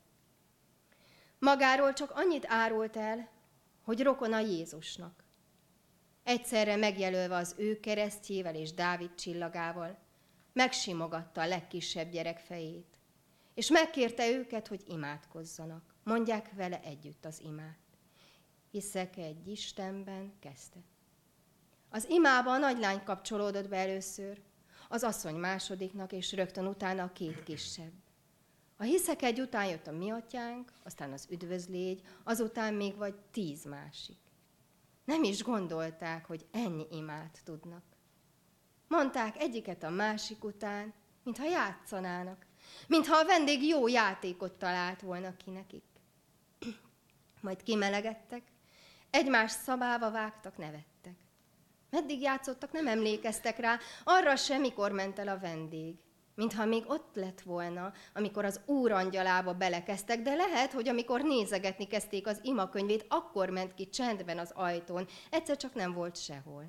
Magáról csak annyit árult el, hogy rokona Jézusnak. Egyszerre megjelölve az ő keresztjével és Dávid csillagával, megsimogatta a legkisebb gyerek fejét, és megkérte őket, hogy imádkozzanak, mondják vele együtt az imát. Hiszek egy Istenben, kezdte. Az imába a nagylány kapcsolódott be először, az asszony másodiknak, és rögtön utána a 2 kisebb. A hiszek egy után jött a mi atyánk, aztán az üdvözlégy, azután még vagy 10 másik. Nem is gondolták, hogy ennyi imát tudnak. Mondták egyiket a másik után, mintha játszanának, mintha a vendég jó játékot talált volna ki nekik. Majd kimelegedtek, egymás szabába vágtak, nevettek. Meddig játszottak, nem emlékeztek rá, arra sem, mikor ment el a vendég. Mintha még ott lett volna, amikor az Úr angyalába belekezdtek, de lehet, hogy amikor nézegetni kezdték az imakönyvét, akkor ment ki csendben az ajtón, egyszer csak nem volt sehol.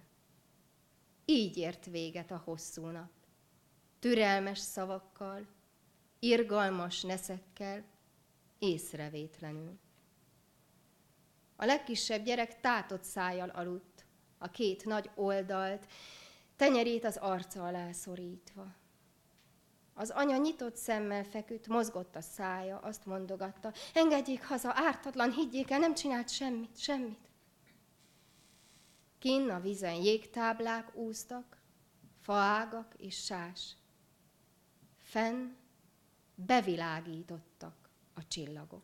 Így ért véget a hosszú nap. Türelmes szavakkal, irgalmas neszekkel, észrevétlenül. A legkisebb gyerek tátott szájjal aludt, a 2 nagy oldalt, tenyerét az arca alá szorítva. Az anya nyitott szemmel feküdt, mozgott a szája, azt mondogatta, engedjék haza, ártatlan, higgyék el, nem csinált semmit. Kinn a vízen jégtáblák úsztak, faágak és sás. Fenn bevilágítottak a csillagok.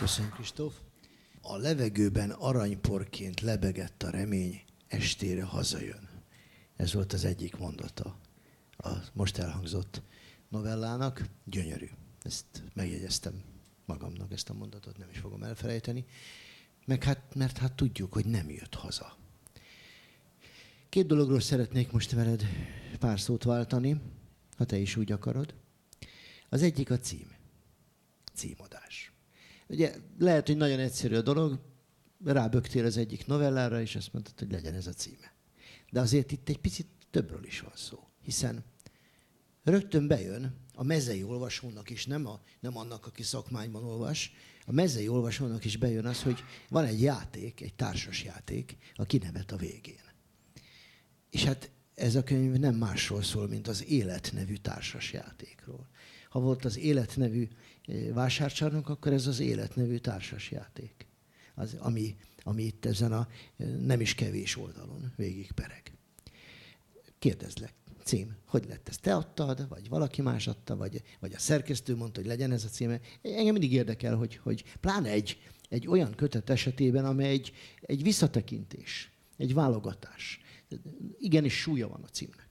Köszönjük, Kristóf. A levegőben aranyporként lebegett a remény, estére hazajön. Ez volt az egyik mondata a most elhangzott novellának. Gyönyörű. Ezt megjegyeztem magamnak, ezt a mondatot nem is fogom elfelejteni. Mert hát tudjuk, hogy nem jött haza. Két dologról szeretnék most veled pár szót váltani, ha te is úgy akarod. Az egyik a címadás. Ugye lehet, hogy nagyon egyszerű a dolog, rábögtél az egyik novellára, és azt mondtad, hogy legyen ez a címe. De azért itt egy picit többről is van szó, hiszen rögtön bejön a mezei olvasónak is, nem annak, aki szakmányban olvas, a mezei olvasónak is bejön az, hogy van egy játék, egy társas játék, a kinevet a végén. És hát ez a könyv nem másról szól, mint az Élet nevű társas játékról. Ha volt az Élet nevű vásárcsarnok, akkor ez az Élet nevű társas játék, ami itt ezen a nem is kevés oldalon végigpereg. Kérdezlek, cím, hogy lett ez? Te adtad, vagy valaki más adta, vagy a szerkesztő mondta, hogy legyen ez a címe? Engem mindig érdekel, hogy pláne egy olyan kötet esetében, amely egy visszatekintés, egy válogatás. Igenis súlya van a címnek.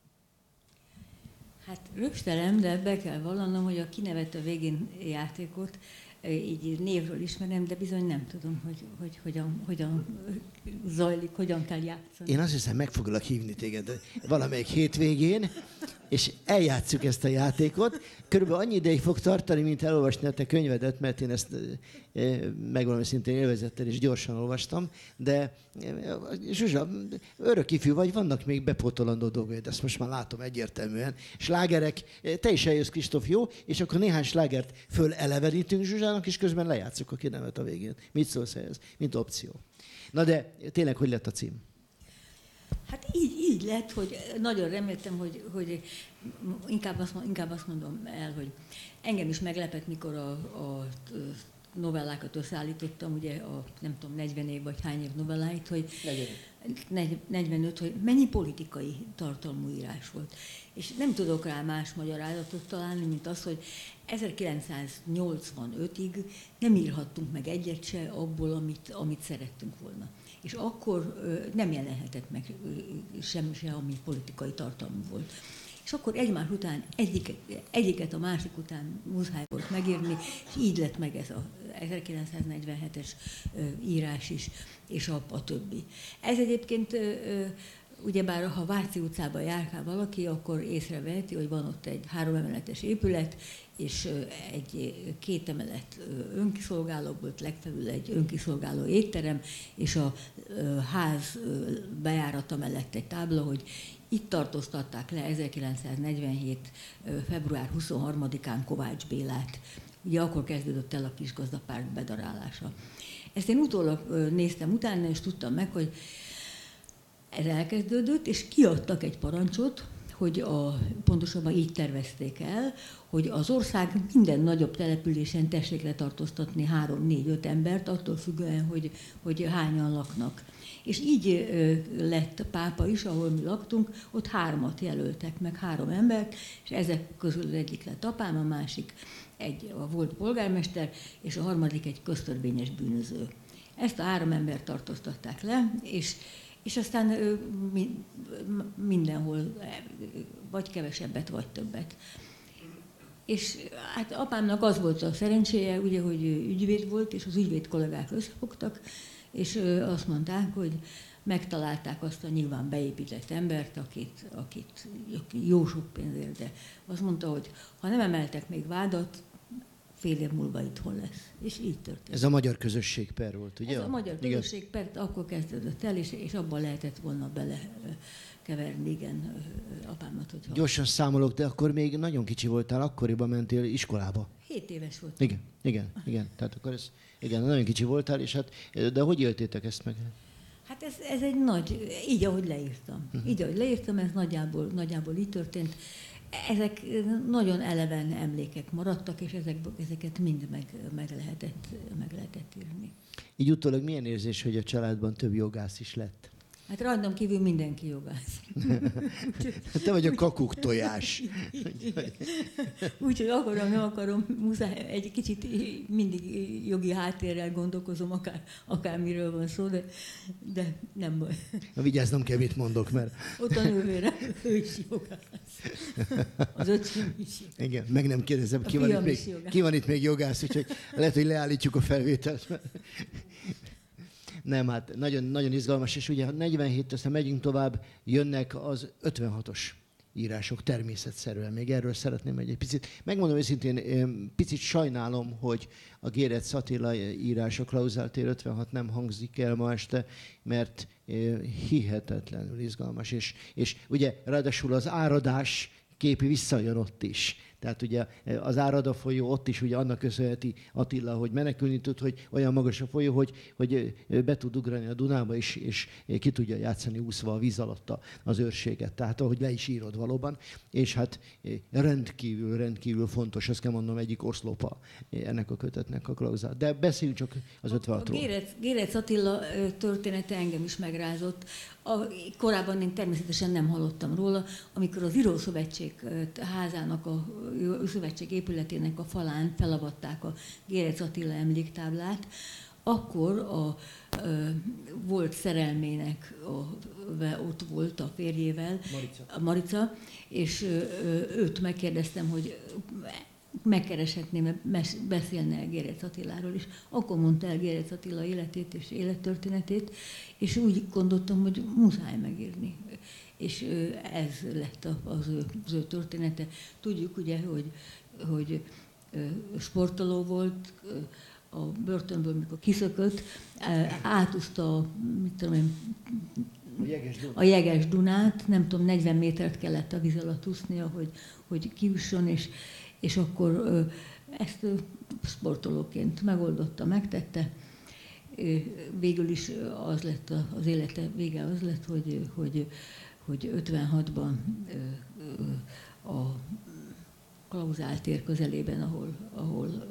Hát rögtelen, de be kell vallanom, hogy a kinevet a végén játékot így névről ismerem, de bizony nem tudom, hogy hogyan zajlik, hogyan kell játszani. Én azt hiszem, meg foglak hívni téged valamelyik hétvégén, és eljátsszuk ezt a játékot. Körülbelül annyi ideig fog tartani, mint elolvasni a te könyvedet, mert én ezt megvalami szintén élvezettel és gyorsan olvastam, de Zsuzsa, örök ifjú vagy, vannak még bepótolandó dolgaid, ezt most már látom egyértelműen. Slágerek, te is eljössz, Kristóf, jó? És akkor néhány slágert fölelevenítünk Zsuzsának, és közben lejátszuk a kinevet a végén. Mit szólsz ehhez? Mint opció. Na de tényleg, hogy lett a cím? Hát így lett, hogy nagyon reméltem, hogy inkább azt mondom el, hogy engem is meglepett, mikor a novellákat összeállítottam, ugye nem tudom, 40 év vagy hány év novelláit, hogy 45, hogy mennyi politikai tartalmú írás volt. És nem tudok rá más magyarázatot találni, mint az, hogy 1985-ig nem írhattunk meg egyet se abból, amit szerettünk volna. És akkor nem jelenhetett meg semmi se, ami politikai tartalmú volt. És akkor egymás után egyiket a másik után muszáj volt megírni, és így lett meg ez a 1947-es írás is, és a többi. Ez egyébként, ugyebár ha Váci utcában járkál valaki, akkor észreveheti, hogy van ott egy 3 emeletes épület, és egy 2 emelet önkiszolgáló volt, legfelül egy önkiszolgáló étterem, és a ház bejárata mellett egy tábla, hogy itt tartóztatták le 1947. február 23-án Kovács Bélát. Ugye akkor kezdődött el a kisgazdapárt bedarálása. Ezt én utólag néztem utána, és tudtam meg, hogy ez elkezdődött, és kiadtak egy parancsot, hogy pontosabban így tervezték el, hogy az ország minden nagyobb településen tessék letartóztatni 3-4-5 embert, attól függően, hogy hányan laknak. És így lett Pápa is, ahol mi laktunk, ott 3-at jelöltek meg, 3 embert, és ezek közül az egyik lett apám, a másik a volt polgármester, és a harmadik egy köztörvényes bűnöző. Ezt a 3 embert tartóztatták le, és aztán mindenhol vagy kevesebbet, vagy többet. És hát apámnak az volt a szerencséje, ugye, hogy ügyvéd volt, és az ügyvéd kollégák összefogtak, és azt mondták, hogy megtalálták azt a nyilván beépített embert, akit jó sok pénzért, de azt mondta, hogy ha nem emeltek még vádat, fél év múlva itthon lesz. És így történt. Ez a magyar közösség per volt, ugye? Ez a magyar közösség per akkor kezdődött el, és abban lehetett volna belekeverni, igen, apámat. Hogyha... Gyorsan számolok, de akkor még nagyon kicsi voltál, akkoriban mentél iskolába. 7 éves volt. Igen. Tehát akkor nagyon kicsi voltál, és hát, de hogy éltétek ezt meg? Hát ez egy nagy, így ahogy leírtam. Így ahogy leírtam, ez nagyjából így történt. Ezek nagyon eleven emlékek maradtak, és ezeket mind meg lehetett írni. Így utólag milyen érzés, hogy a családban több jogász is lett? Hát rajtam kívül mindenki jogász. Te vagy a kakuk tojás. Úgyhogy akarom, nem akarom, muszáj, egy kicsit mindig jogi háttérrel gondolkozom, akármiről van szó, de nem baj. Na, vigyáznom kell, mit mondok, mert... Ott a nővére, ő is jogász. Az öcsém is jogász. Igen, meg nem kérdezem, ki van itt még jogász, úgyhogy lehet, hogy leállítjuk a felvételt. Nem, hát nagyon, nagyon izgalmas, és ugye 47-től aztán megyünk tovább, jönnek az 56-os írások természetszerűen. Még erről szeretném egy picit. Megmondom őszintén, picit sajnálom, hogy a Gérec Attila írása, Klauzáltér 56 nem hangzik el ma este, mert hihetetlenül izgalmas. És ugye ráadásul az áradás képi visszajön ott is. Tehát ugye az Árada folyó ott is ugye annak köszönheti Attila, hogy menekülni tud, hogy olyan magas a folyó, hogy be tud ugrani a Dunába is, és ki tudja játszani úszva a víz alatt az őrséget. Tehát ahogy le is írod valóban. És hát rendkívül fontos, ezt kell mondanom, egyik oszlopa ennek a kötetnek a Klauzál. De beszéljünk csak az 56-ról. Gérec Attila története engem is megrázott. Korábban én természetesen nem hallottam róla, amikor az Írószövetség házának, a szövetség épületének a falán felavatták a Gérec Attila emléktáblát, akkor volt szerelmének, ott volt a férjével, Marica, és őt megkérdeztem, hogy megkereshetném, beszélne Gérec Attiláról is. Akkor mondta el Gérec Attila életét és élettörténetét, és úgy gondoltam, hogy muszáj megírni. És ez lett az ő története. Tudjuk ugye, hogy sportoló volt, a börtönből, mikor kiszökött, átúszta a Jeges Dunát, nem tudom, 40 métert kellett a víz alatt úsznia, hogy kiüsson, és akkor ezt sportolóként megoldotta, megtette. Végül is az lett az élete vége, az lett, hogy 56-ban a Klauzál tér közelében, ahol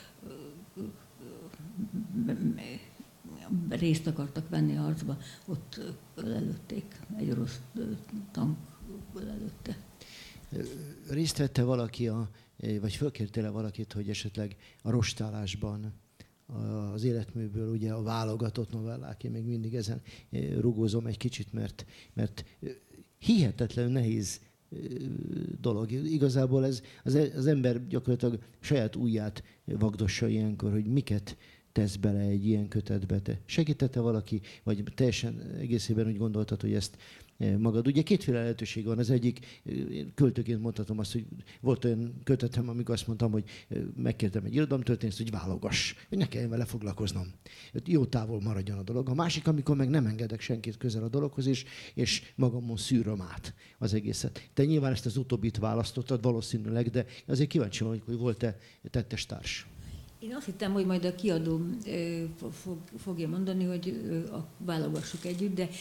részt akartak venni a harcba, ott lelőtték, egy orosz tank lelőtte. Részt vette valaki, vagy fölkértél valakit, hogy esetleg a rostálásban az életműből ugye a válogatott novellák, én még mindig ezen rugózom egy kicsit, mert hihetetlenül nehéz dolog. Igazából ez az ember gyakorlatilag saját ujját vagdossa ilyenkor, hogy miket tesz bele egy ilyen kötetbe. Te segítette valaki, vagy teljesen egészében úgy gondoltad, hogy ezt magad. Ugye kétféle lehetőség van. Az egyik, költőként mondhatom azt, hogy volt olyan kötetem, amikor azt mondtam, hogy megkértem egy irodalomtörténészt, hogy válogass, hogy ne kelljen vele foglalkoznom. Jó távol maradjon a dolog. A másik, amikor meg nem engedek senkit közel a dologhoz, és magamon szűröm át az egészet. Te nyilván ezt az utóbbit választottad valószínűleg, de azért kíváncsi vagyok, hogy volt-e tettestárs. Én azt hittem, hogy majd a kiadó fogja mondani, hogy válogassuk együtt, de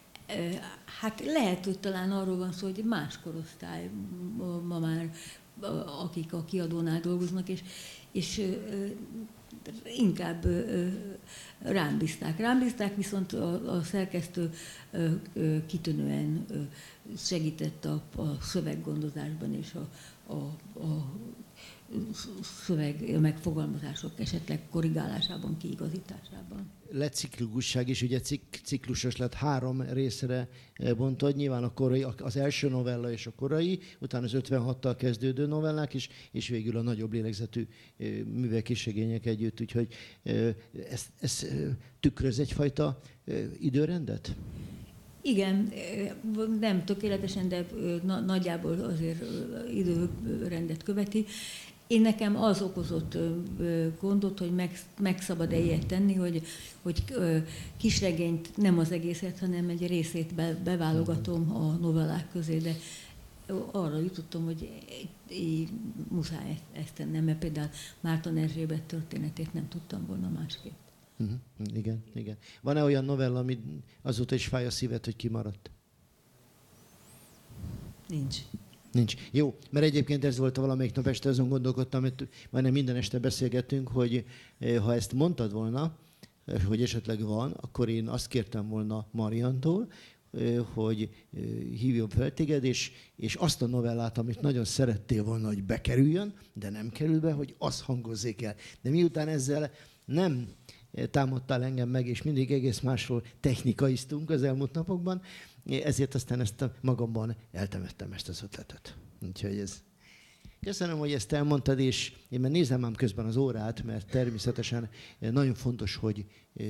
hát lehet, hogy talán arról van szó, hogy más korosztály ma már, akik a kiadónál dolgoznak, és inkább rám bízták, viszont a szerkesztő kitűnően segített a szöveggondozásban és a szöveg megfogalmazások esetleg korrigálásában, kiigazításában. Lett ciklikusság is, ugye ciklusos lett, 3 részre bontod, nyilván a korai, az első novella és a korai, utána az 56-tal kezdődő novellák is, és végül a nagyobb lélegzetű művek és regények együtt, úgyhogy ez tükröz egyfajta időrendet? Igen, nem tökéletesen, de nagyjából azért időrendet követi. Nekem az okozott gondot, hogy meg szabad-e ilyet tenni, hogy kisregényt, nem az egészet, hanem egy részét beválogatom a novellák közé, de arra jutottam, hogy muszáj ezt tennem, mert például Márton Erzsébet történetét nem tudtam volna másképp. Igen. Van-e olyan novella, ami azóta is fáj a szíved, hogy kimaradt? Nincs. Jó, mert egyébként ez volt valamelyik nap este, azon gondolkodtam, mert majdnem minden este beszélgettünk, hogy ha ezt mondtad volna, hogy esetleg van, akkor én azt kértem volna Mariantól, hogy hívjon fel téged, és azt a novellát, amit nagyon szerettél volna, hogy bekerüljön, de nem kerül be, hogy az hangozzék el. De miután ezzel nem támadtál engem meg, és mindig egész másról technikaiztunk az elmúlt napokban, ezért aztán ezt magamban eltemettem ezt az ötletet. Úgyhogy ez... Köszönöm, hogy ezt elmondtad, és én már nézem ám közben az órát, mert természetesen nagyon fontos, hogy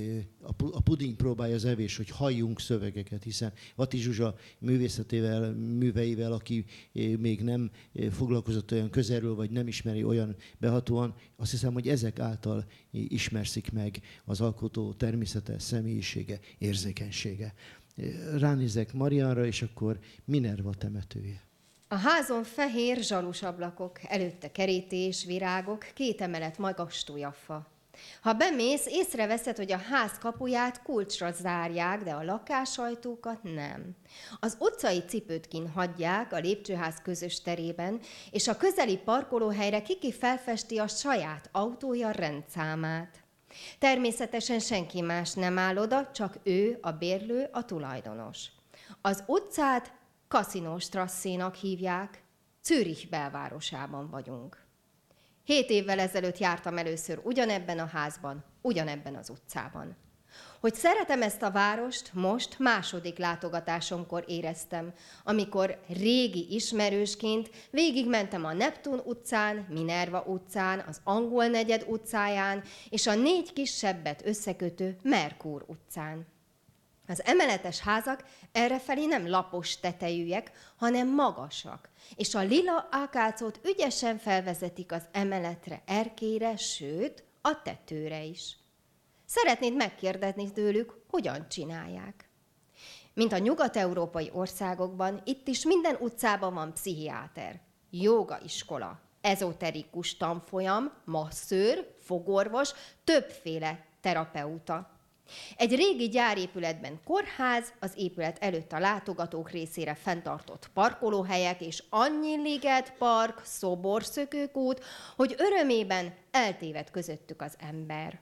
a puding próbálja az evés, hogy halljunk szövegeket, hiszen Vati Zsuzsa művészetével, műveivel, aki még nem foglalkozott olyan közelről, vagy nem ismeri olyan behatóan, azt hiszem, hogy ezek által ismerszik meg az alkotó természete, személyisége, érzékenysége. Ránézek Marianra, és akkor Minerva temetője. A házon fehér zsalus ablakok, előtte kerítés, virágok, 2 emelet magas túljafa. Ha bemész, észreveszed, hogy a ház kapuját kulcsra zárják, de a lakásajtókat nem. Az utcai cipőt kint hagyják a lépcsőház közös terében, és a közeli parkolóhelyre kiki felfesti a saját autója rendszámát. Természetesen senki más nem áll oda, csak ő, a bérlő, a tulajdonos. Az utcát Casino-Strasszénak hívják, Zürich belvárosában vagyunk. 7 évvel ezelőtt jártam először ugyanebben a házban, ugyanebben az utcában. Hogy szeretem ezt a várost, most második látogatásomkor éreztem, amikor régi ismerősként végigmentem a Neptun utcán, Minerva utcán, az Angol negyed utcáján és a 4 kisebbet összekötő Merkur utcán. Az emeletes házak errefelé nem lapos tetejűek, hanem magasak, és a lila ákácot ügyesen felvezetik az emeletre, erkélyre, sőt, a tetőre is. Szeretnéd megkérdezni tőlük, hogyan csinálják. Mint a nyugat-európai országokban, itt is minden utcában van pszichiáter, jogaiskola, ezoterikus tanfolyam, masszőr, fogorvos, többféle terapeuta. Egy régi gyárépületben kórház, az épület előtt a látogatók részére fenntartott parkolóhelyek és annyi liget, park, szoborszökőkút, hogy örömében eltévedt közöttük az ember.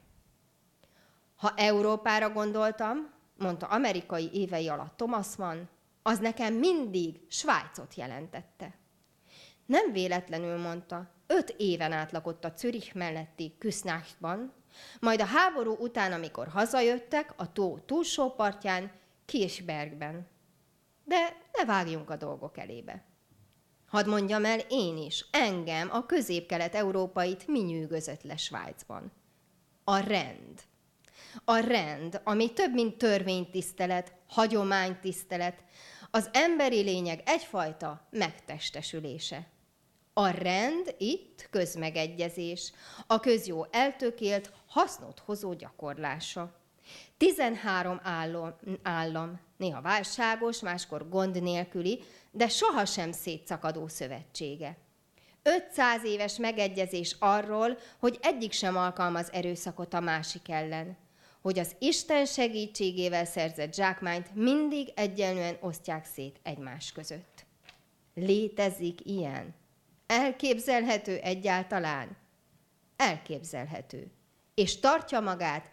Ha Európára gondoltam, mondta amerikai évei alatt Thomas Mann, az nekem mindig Svájcot jelentette. Nem véletlenül mondta, 5 éven át lakott a Zürich melletti Küsnachtban, majd a háború után, amikor hazajöttek, a tó túlsó partján, Kirchbergben. De ne vágjunk a dolgok elébe. Hadd mondjam el én is, engem, a közép-kelet-európait mi nyűgözött le Svájcban? A rend. A rend, ami több, mint törvénytisztelet, hagyománytisztelet, az emberi lényeg egyfajta megtestesülése. A rend itt közmegegyezés, a közjó eltökélt, hasznot hozó gyakorlása. 13 állam, néha válságos, máskor gond nélküli, de sohasem szétszakadó szövetsége. 500 éves megegyezés arról, hogy egyik sem alkalmaz erőszakot a másik ellen, hogy az Isten segítségével szerzett zsákmányt mindig egyenlően osztják szét egymás között. Létezik ilyen? Elképzelhető egyáltalán? Elképzelhető. És tartja magát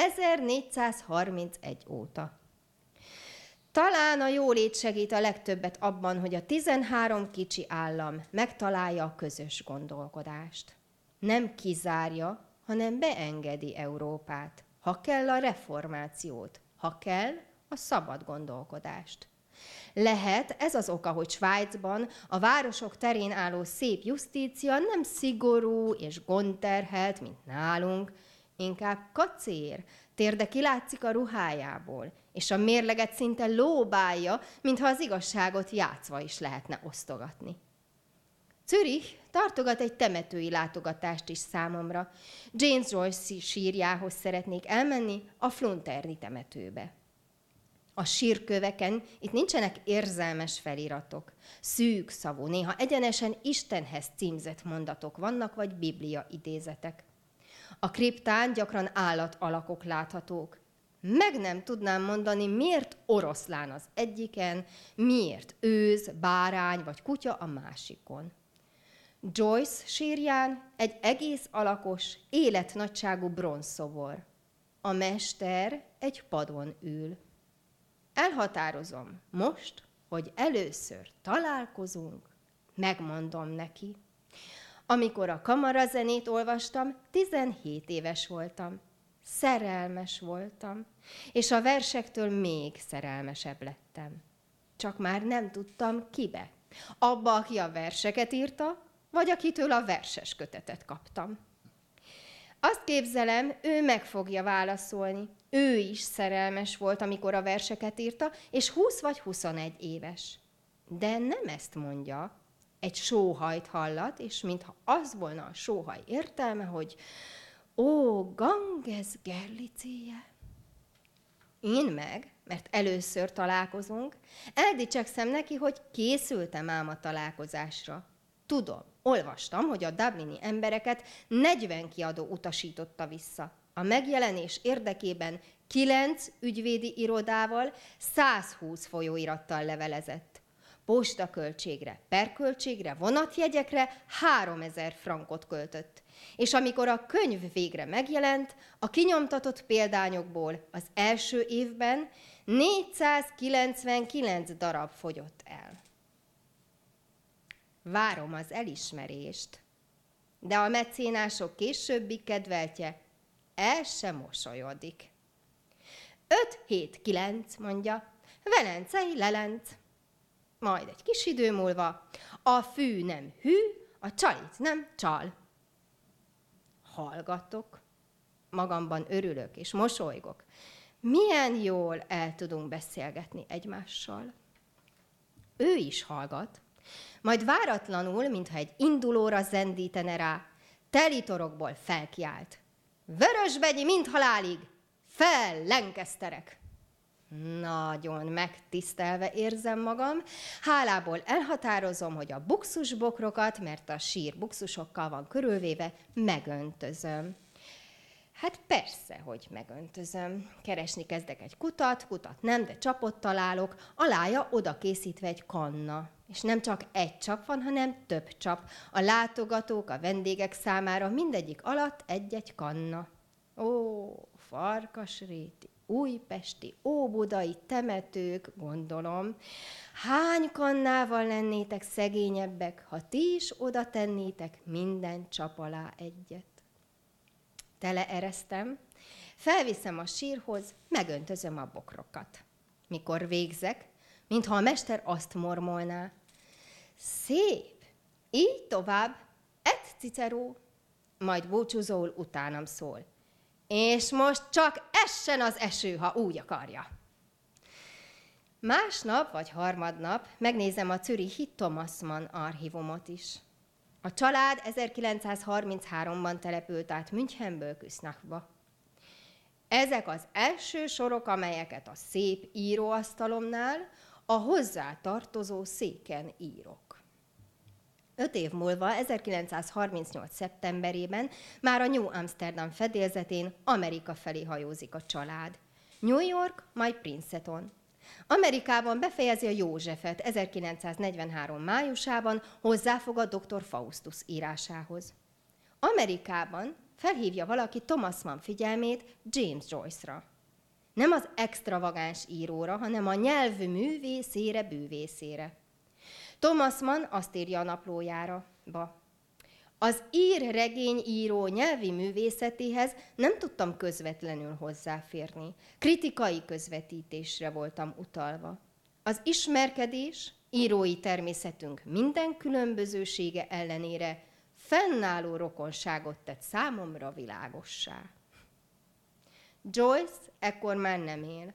1431 óta. Talán a jólét segít a legtöbbet abban, hogy a 13 kicsi állam megtalálja a közös gondolkodást. Nem kizárja, hanem beengedi Európát. Ha kell a reformációt, ha kell a szabad gondolkodást. Lehet ez az oka, hogy Svájcban a városok terén álló szép justícia nem szigorú és gondterhelt, mint nálunk, inkább kacér, térde kilátszik a ruhájából, és a mérleget szinte lóbálja, mintha az igazságot játszva is lehetne osztogatni. Zürich tartogat egy temetői látogatást is számomra. James Joyce sírjához szeretnék elmenni, a Flunterni temetőbe. A sírköveken itt nincsenek érzelmes feliratok, szűk szavú, néha egyenesen Istenhez címzett mondatok vannak, vagy biblia idézetek. A kriptán gyakran állatalakok láthatók. Meg nem tudnám mondani, miért oroszlán az egyiken, miért őz, bárány vagy kutya a másikon. Joyce sírján egy egész alakos, életnagyságú bronzszobor. A mester egy padon ül. Elhatározom most, hogy először találkozunk, megmondom neki. Amikor a kamarazenét olvastam, 17 éves voltam. Szerelmes voltam, és a versektől még szerelmesebb lettem. Csak már nem tudtam kibe. Abba, aki a verseket írta, vagy akitől a verses kötetet kaptam. Azt képzelem, ő meg fogja válaszolni. Ő is szerelmes volt, amikor a verseket írta, és 20 vagy 21 éves. De nem ezt mondja. Egy sóhajt hallat, és mintha az volna a sóhaj értelme, hogy ó, Ganges Gerlicéje. Én meg, mert először találkozunk, eldicsekszem neki, hogy készültem ám a találkozásra. Tudom, olvastam, hogy a dublini embereket 40 kiadó utasította vissza. A megjelenés érdekében 9 ügyvédi irodával, 120 folyóirattal levelezett. Postaköltségre, perköltségre, vonatjegyekre 3000 frankot költött. És amikor a könyv végre megjelent, a kinyomtatott példányokból az első évben 499 darab fogyott el. Várom az elismerést, de a mecénások későbbi kedveltje el sem mosolyodik. 5-7-9, mondja, Velencei Lelenc. Majd egy kis idő múlva, a fű nem hű, a csalit nem csal. Hallgatok, magamban örülök és mosolygok. Milyen jól el tudunk beszélgetni egymással. Ő is hallgat, majd váratlanul, mintha egy indulóra zendítene rá, telitorokból felkiált. Vörösbegyi mind halálig, fel, Lancasterek! Nagyon megtisztelve érzem magam, hálából elhatározom, hogy a buxusbokrokat, mert a sír buxusokkal van körülvéve, megöntözöm. Hát persze, hogy megöntözöm. Keresni kezdek egy kutat nem, de csapot találok, alája oda készítve egy kanna. És nem csak egy csap van, hanem több csap. A látogatók, a vendégek számára mindegyik alatt egy-egy kanna. Ó, Farkasréti, újpesti, óbudai temetők, gondolom. Hány kannával lennétek szegényebbek, ha ti is oda tennétek minden csap alá egyet? Teleeresztem, felviszem a sírhoz, megöntözöm a bokrokat. Mikor végzek, mintha a mester azt mormolná. Szép, így tovább, et Cicero, majd búcsúzóul utánam szól. És most csak essen az eső, ha úgy akarja. Másnap vagy harmadnap megnézem a zürichi Thomas Mann archívumot is. A család 1933-ban települt át Münchenből Küsznachba. Ezek az első sorok, amelyeket a szép íróasztalomnál a hozzá tartozó széken írok. 5 év múlva, 1938. szeptemberében már a New Amsterdam fedélzetén Amerika felé hajózik a család. New York, majd Princeton. Amerikában befejezi a Józsefet 1943. májusában, hozzáfog a Dr. Faustus írásához. Amerikában felhívja valaki Thomas Mann figyelmét James Joyce-ra. Nem az extravagáns íróra, hanem a nyelvművészére, bűvészére. Thomas Mann azt írja a naplójára, az ír regényíró nyelvi művészetéhez nem tudtam közvetlenül hozzáférni. Kritikai közvetítésre voltam utalva. Az ismerkedés, írói természetünk minden különbözősége ellenére fennálló rokonságot tett számomra világossá. Joyce ekkor már nem él.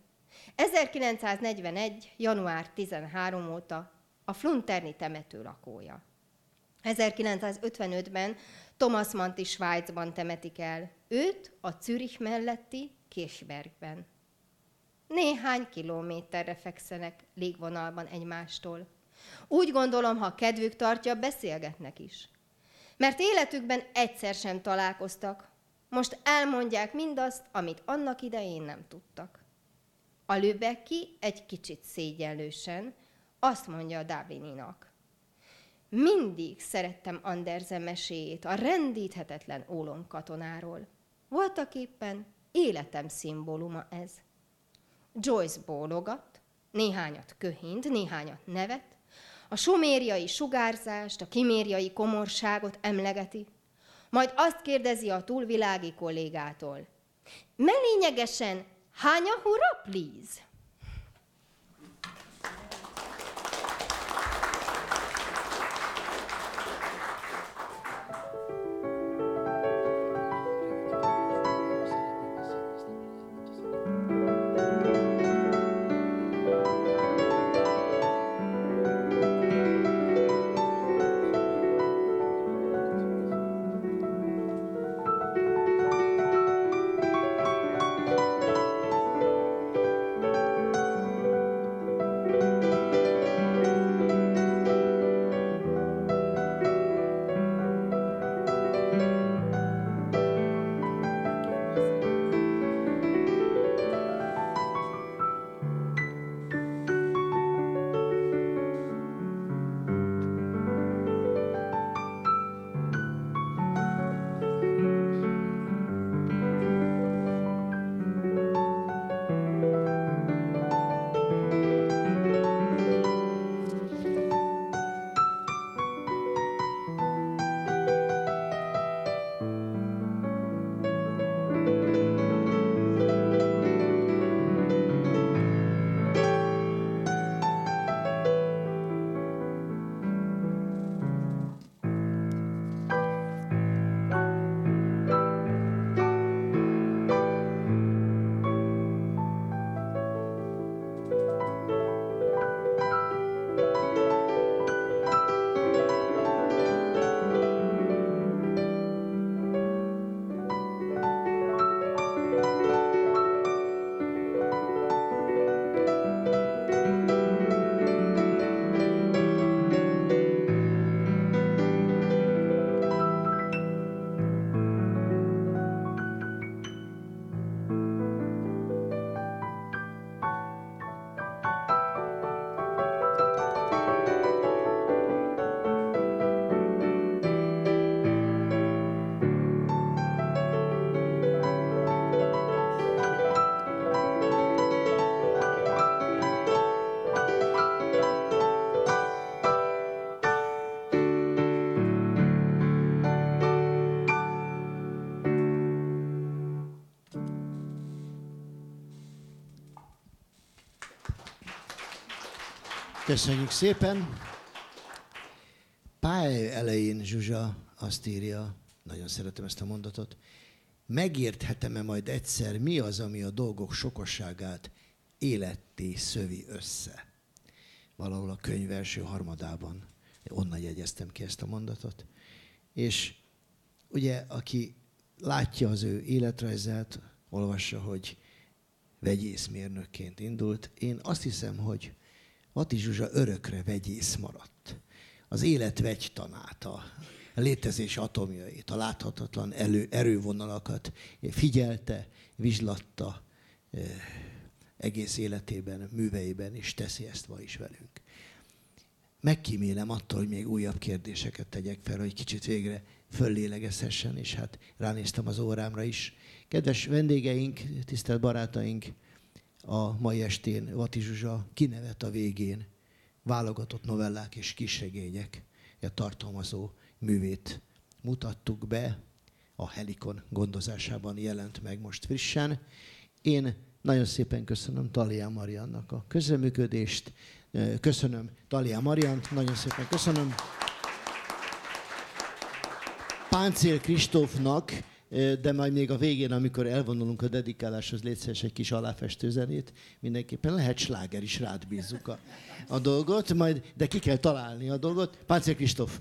1941. január 13 óta a Flunterni temető lakója. 1955-ben Thomas Mannt is Svájcban temetik el, őt a Zürich melletti Kirchbergben. Néhány kilométerre fekszenek légvonalban egymástól. Úgy gondolom, ha kedvük tartja, beszélgetnek is. Mert életükben egyszer sem találkoztak, most elmondják mindazt, amit annak idején nem tudtak. A Lübecki egy kicsit szégyenlősen azt mondja a Dublininak. Mindig szerettem Andersen meséjét a rendíthetetlen ólomkatonáról. Voltaképpen életem szimbóluma ez. Joyce bólogat, néhányat köhint, néhányat nevet, a sumériai sugárzást, a kimériai komorságot emlegeti, majd azt kérdezi a túlvilági kollégától: mellényegesen, hány a hura, please? Köszönjük szépen. Pálya elején Zsuzsa azt írja, nagyon szeretem ezt a mondatot: megérthetem-e majd egyszer, mi az, ami a dolgok sokasságát életté szövi össze? Valahol a könyv első harmadában. Onnan jegyeztem ki ezt a mondatot. És ugye, aki látja az ő életrajzát, olvassa, hogy vegyészmérnökként indult. Én azt hiszem, hogy Vati Zsuzsa örökre vegyész maradt. Az élet vegytanát, a létezés atomjait, a láthatatlan erővonalakat figyelte, vizslatta egész életében, műveiben, és teszi ezt ma is velünk. Megkímélem attól, hogy még újabb kérdéseket tegyek fel, hogy kicsit végre föllélegezhessen, és hát ránéztem az órámra is. Kedves vendégeink, tisztelt barátaink, a mai estén Vati Zsuzsa kinevet a végén válogatott novellák és kisregények tartalmazó művét mutattuk be. A Helikon gondozásában jelent meg most frissen. Én nagyon szépen köszönöm Thalia Mariannak a közreműködést. Köszönöm Thalia Mariant, nagyon szépen köszönöm. Páncél Kristófnak, de majd még a végén, amikor elvonulunk a dedikáláshoz, légy szíves egy kis aláfestőzenét, mindenképpen lehet sláger is, rád bízzuk a dolgot, majd, de ki kell találni a dolgot. Páncél Kristóf.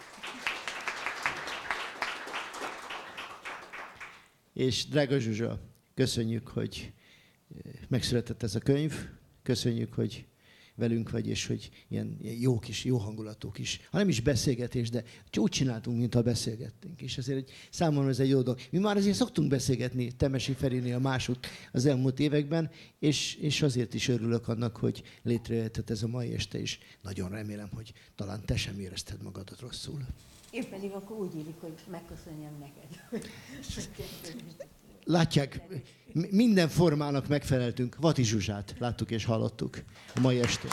És drága Zsuzsa, köszönjük, hogy megszületett ez a könyv, köszönjük, hogy velünk vagy, és hogy ilyen jó hangulatú kis, ha nem is beszélgetés, de úgy csináltunk, mintha beszélgettünk. És azért számomra ez egy jó dolog. Mi már azért szoktunk beszélgetni Temesi Ferinél másút az elmúlt években, és azért is örülök annak, hogy létrejöhetett ez a mai este is. Nagyon remélem, hogy talán te sem érezted magadat rosszul. Én pedig akkor úgy írjuk, hogy megköszönjem neked. Látják, minden formának megfeleltünk. Vati Zsuzsát láttuk és hallottuk a mai estén.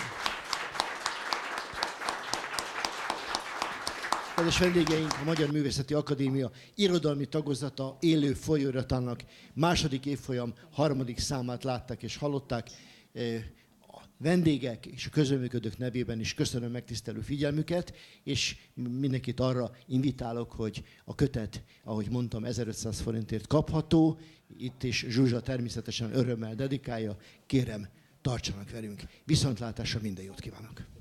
Kedves vendégeink, a Magyar Művészeti Akadémia irodalmi tagozata élő folyóiratának második évfolyam 3. számát látták és hallották. A vendégek és a közreműködők nevében is köszönöm megtisztelő figyelmüket, és mindenkit arra invitálok, hogy a kötet, ahogy mondtam, 1500 forintért kapható. Itt is Zsuzsa természetesen örömmel dedikálja. Kérem, tartsanak velünk. Viszontlátásra, minden jót kívánok!